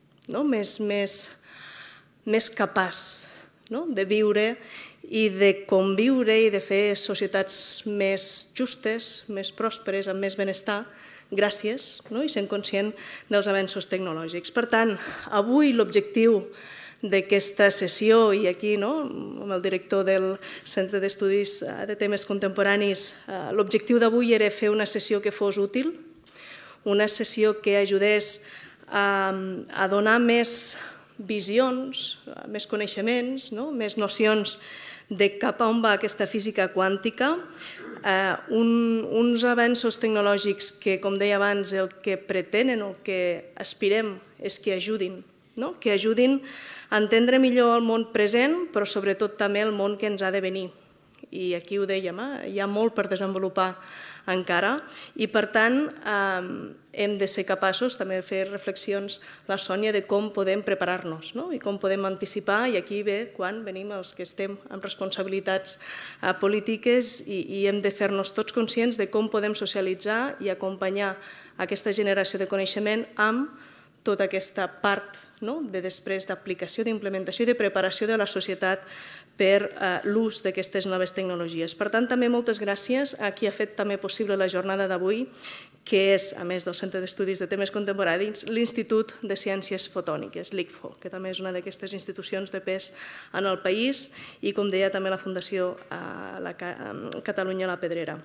més capaç de viure i de conviure i de fer societats més justes, més pròsperes, amb més benestar, gràcies, i sent conscient dels avenços tecnològics. Per tant, avui l'objectiu d'aquesta sessió, i aquí amb el director del Centre d'Estudis de Temes Contemporanis, l'objectiu d'avui era fer una sessió que fos útil, una sessió que ajudés a donar més visions, més coneixements, més nocions de cap a on va aquesta física quàntica, uns avenços tecnològics que, com deia abans, el que pretenen o el que aspirem és que ajudin a entendre millor el món present, però sobretot també el món que ens ha de venir. I aquí ho dèiem, hi ha molt per desenvolupar encara i, per tant, hem de ser capaços també de fer reflexions, la Sònia, de com podem preparar-nos i com podem anticipar, i aquí ve quan venim els que estem amb responsabilitats polítiques i hem de fer-nos tots conscients de com podem socialitzar i acompanyar aquesta generació de coneixement amb tota aquesta part de després d'aplicació, d'implementació i de preparació de la societat per l'ús d'aquestes noves tecnologies. Per tant, també moltes gràcies a qui ha fet també possible la jornada d'avui, que és, a més del Centre d'Estudis de Temes Contemporanis, l'Institut de Ciències Fotòniques, l'ICFO, que també és una d'aquestes institucions de pes en el país, i, com deia, també la Fundació Catalunya La Pedrera.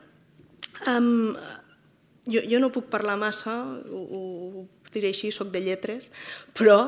Jo no puc parlar massa, ho diré així, soc de lletres, però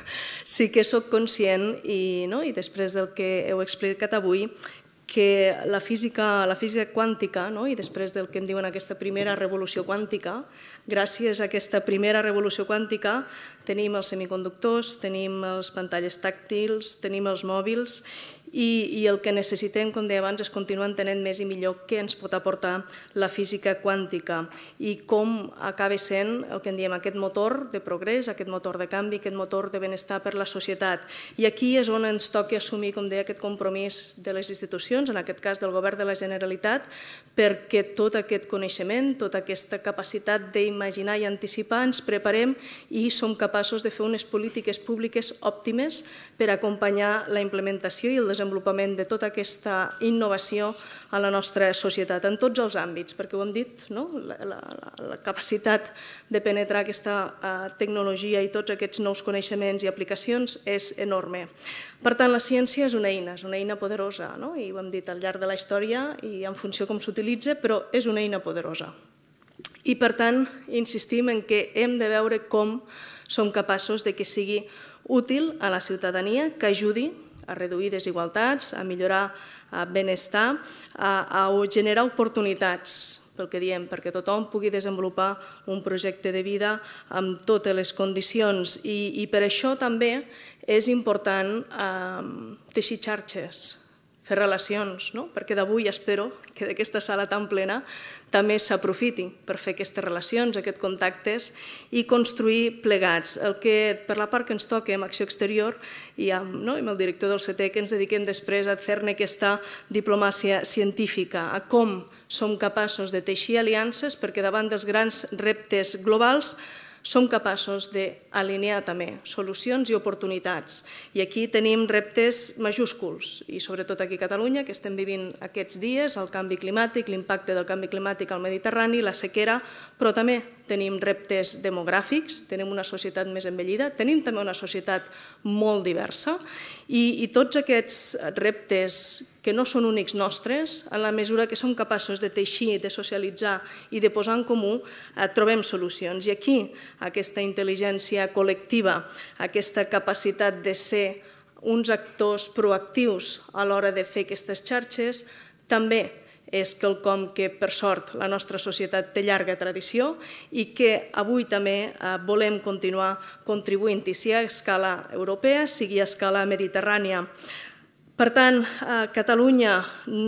sí que soc conscient, i després del que heu explicat avui, que la física quàntica, i després del que en diuen aquesta primera revolució quàntica, gràcies a aquesta primera revolució quàntica tenim els semiconductors, tenim les pantalles tàctils, tenim els mòbils, i el que necessitem, com deia abans, és continuar entenent més i millor què ens pot aportar la física quàntica i com acaba sent el que en diem aquest motor de progrés, aquest motor de canvi, aquest motor de benestar per la societat. I aquí és on ens toca assumir, com deia, aquest compromís de les institucions, en aquest cas del Govern de la Generalitat, perquè tot aquest coneixement, tota aquesta capacitat d'imaginar i anticipar, ens preparem i som capaços de fer unes polítiques públiques òptimes per acompanyar la implementació i el desenvolupament de tota aquesta innovació a la nostra societat, en tots els àmbits, perquè ho hem dit, la capacitat de penetrar aquesta tecnologia i tots aquests nous coneixements i aplicacions és enorme. Per tant, la ciència és una eina poderosa, i ho hem dit al llarg de la història i en funció com s'utilitza, però és una eina poderosa. I, per tant, insistim en que hem de veure com som capaços de que sigui útil a la ciutadania, que ajudi a reduir desigualtats, a millorar benestar, a generar oportunitats, pel que diem, perquè tothom pugui desenvolupar un projecte de vida amb totes les condicions. I per això també és important teixir xarxes, fer relacions, perquè d'avui espero que d'aquesta sala tan plena també s'aprofiti per fer aquestes relacions, aquests contactes i construir plegats. Per la part que ens toca amb Acció Exterior i amb el director del CT, que ens dediquem després a fer-ne aquesta diplomàcia científica, a com som capaços de teixir aliances perquè davant dels grans reptes globals som capaços d'alinear també solucions i oportunitats. I aquí tenim reptes majúsculs, i sobretot aquí a Catalunya, que estem vivint aquests dies, el canvi climàtic, l'impacte del canvi climàtic al Mediterrani, la sequera, però també tenim reptes demogràfics, tenim una societat més envellida, tenim també una societat molt diversa i tots aquests reptes que no són únics nostres, en la mesura que som capaços de teixir, de socialitzar i de posar en comú, trobem solucions. I aquí aquesta intel·ligència col·lectiva, aquesta capacitat de ser uns actors proactius a l'hora de fer aquestes xarxes, també és quelcom que, per sort, la nostra societat té llarga tradició i que avui també volem continuar contribuint-hi, sigui a escala europea, sigui a escala mediterrània. Per tant, a Catalunya,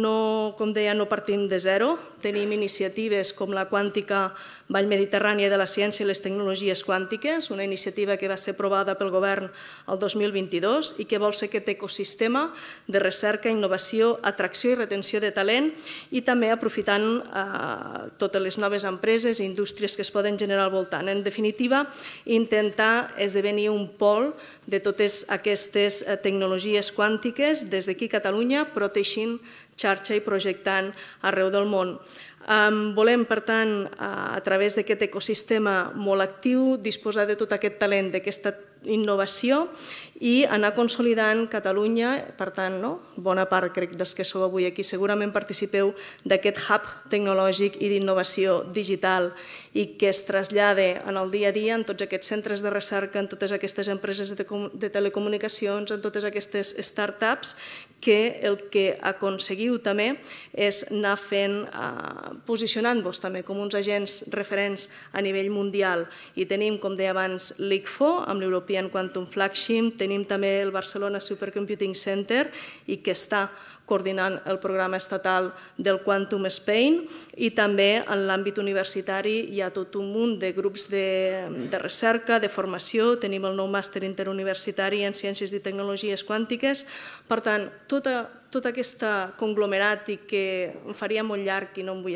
com deia, no partim de zero. Tenim iniciatives com la Quàntica Vall Mediterrània de la Ciència i les Tecnologies Quàntiques, una iniciativa que va ser aprovada pel govern el 2022 i que vol ser aquest ecosistema de recerca, innovació, atracció i retenció de talent i també aprofitant totes les noves empreses i indústries que es poden generar al voltant. En definitiva, intentar esdevenir un pol de totes aquestes tecnologies quàntiques des d'aquí a Catalunya, protegint xarxa i projectant arreu del món. Volem, per tant, a través d'aquest ecosistema molt actiu, disposar de tot aquest talent, d'aquesta innovació i anar consolidant Catalunya. Per tant, bona part, crec, dels que sou avui aquí segurament participeu d'aquest hub tecnològic i d'innovació digital i que es trasllada en el dia a dia en tots aquests centres de recerca, en totes aquestes empreses de telecomunicacions, en totes aquestes startups, que el que aconseguiu també és anar fent, posicionant-vos també com uns agents referents a nivell mundial. I tenim, com deia abans, l'ICFO, amb l'European Quantum Flagship, tenim també el Barcelona Supercomputing Center i que està coordinant el programa estatal del Quantum Spain i també en l'àmbit universitari hi ha tot un munt de grups de recerca, de formació, tenim el nou màster interuniversitari en Ciències i Tecnologies Quàntiques. Per tant, tot aquest conglomerat i que em faria molt llarg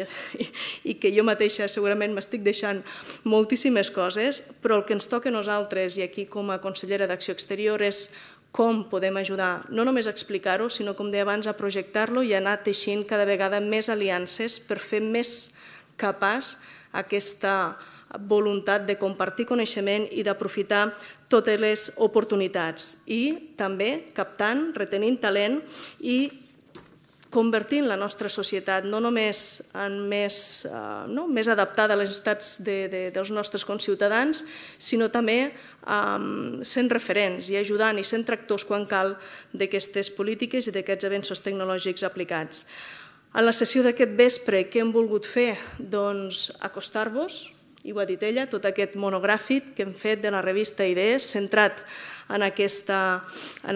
i que jo mateixa segurament m'estic deixant moltíssimes coses, però el que ens toca a nosaltres i aquí com a consellera d'Acció Exterior és com podem ajudar, no només a explicar-ho, sinó, com deia abans, a projectar-lo i anar teixint cada vegada més aliances per fer més capaç aquesta voluntat de compartir coneixement i d'aprofitar totes les oportunitats i també captant, retenint talent i convertint la nostra societat no només en més adaptada a les necessitats dels nostres conciutadans, sinó també sent referents i ajudant i sent tractors quan cal d'aquestes polítiques i d'aquests avenços tecnològics aplicats. En la sessió d'aquest vespre, què hem volgut fer? Doncs acostar-vos, i ho ha dit ella, tot aquest monogràfic que hem fet de la revista Idees, centrat en aquesta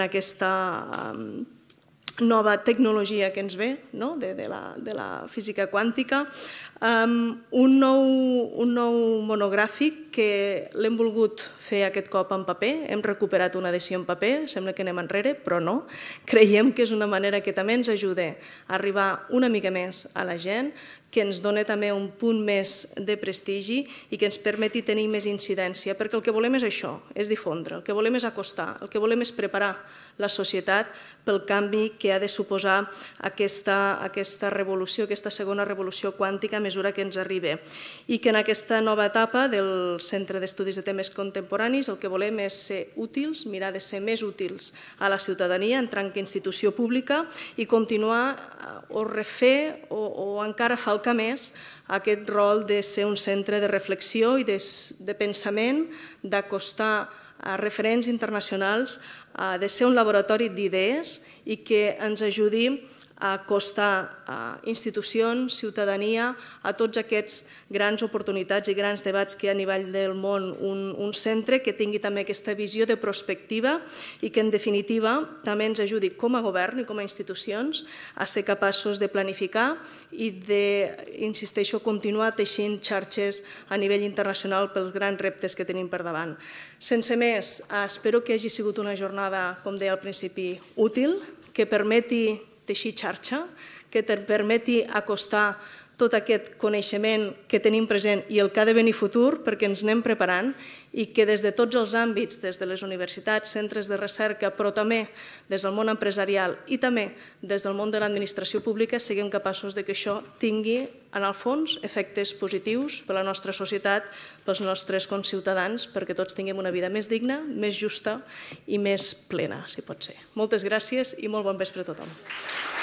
nova tecnologia que ens ve, de la física quàntica, un nou monogràfic que l'hem volgut fer aquest cop en paper, hem recuperat una edició en paper, sembla que anem enrere, però no. Creiem que és una manera que també ens ajuda a arribar una mica més a la gent, que ens dona també un punt més de prestigi i que ens permeti tenir més incidència, perquè el que volem és això, és difondre, el que volem és acostar, el que volem és preparar la societat pel canvi que ha de suposar aquesta revolució, aquesta segona revolució quàntica a mesura que ens arriba. I que en aquesta nova etapa del Centre d'Estudis de Temes Contemporanis el que volem és ser útils, mirar de ser més útils a la ciutadania en tant que institució pública i continuar o refer o encara falcar més aquest rol de ser un centre de reflexió i de pensament, d'acostar a referents internacionals, de ser un laboratori d'idees i que ens ajudi a acostar a institucions, ciutadania, a tots aquests grans oportunitats i grans debats que hi ha a nivell del món, un centre que tingui també aquesta visió de prospectiva i que en definitiva també ens ajudi com a govern i com a institucions a ser capaços de planificar i de, insisteixo, continuar teixint xarxes a nivell internacional pels grans reptes que tenim per davant. Sense més, espero que hagi sigut una jornada, com deia al principi, útil, que permeti teixir xarxa, que et permeti acostar tot aquest coneixement que tenim present i el que ha de venir futur perquè ens anem preparant i que des de tots els àmbits, des de les universitats, centres de recerca, però també des del món empresarial i també des del món de l'administració pública, siguem capaços de que això tingui, en el fons, efectes positius per a la nostra societat, pels nostres conciutadans, perquè tots tinguem una vida més digna, més justa i més plena, si pot ser. Moltes gràcies i molt bon vespre a tothom.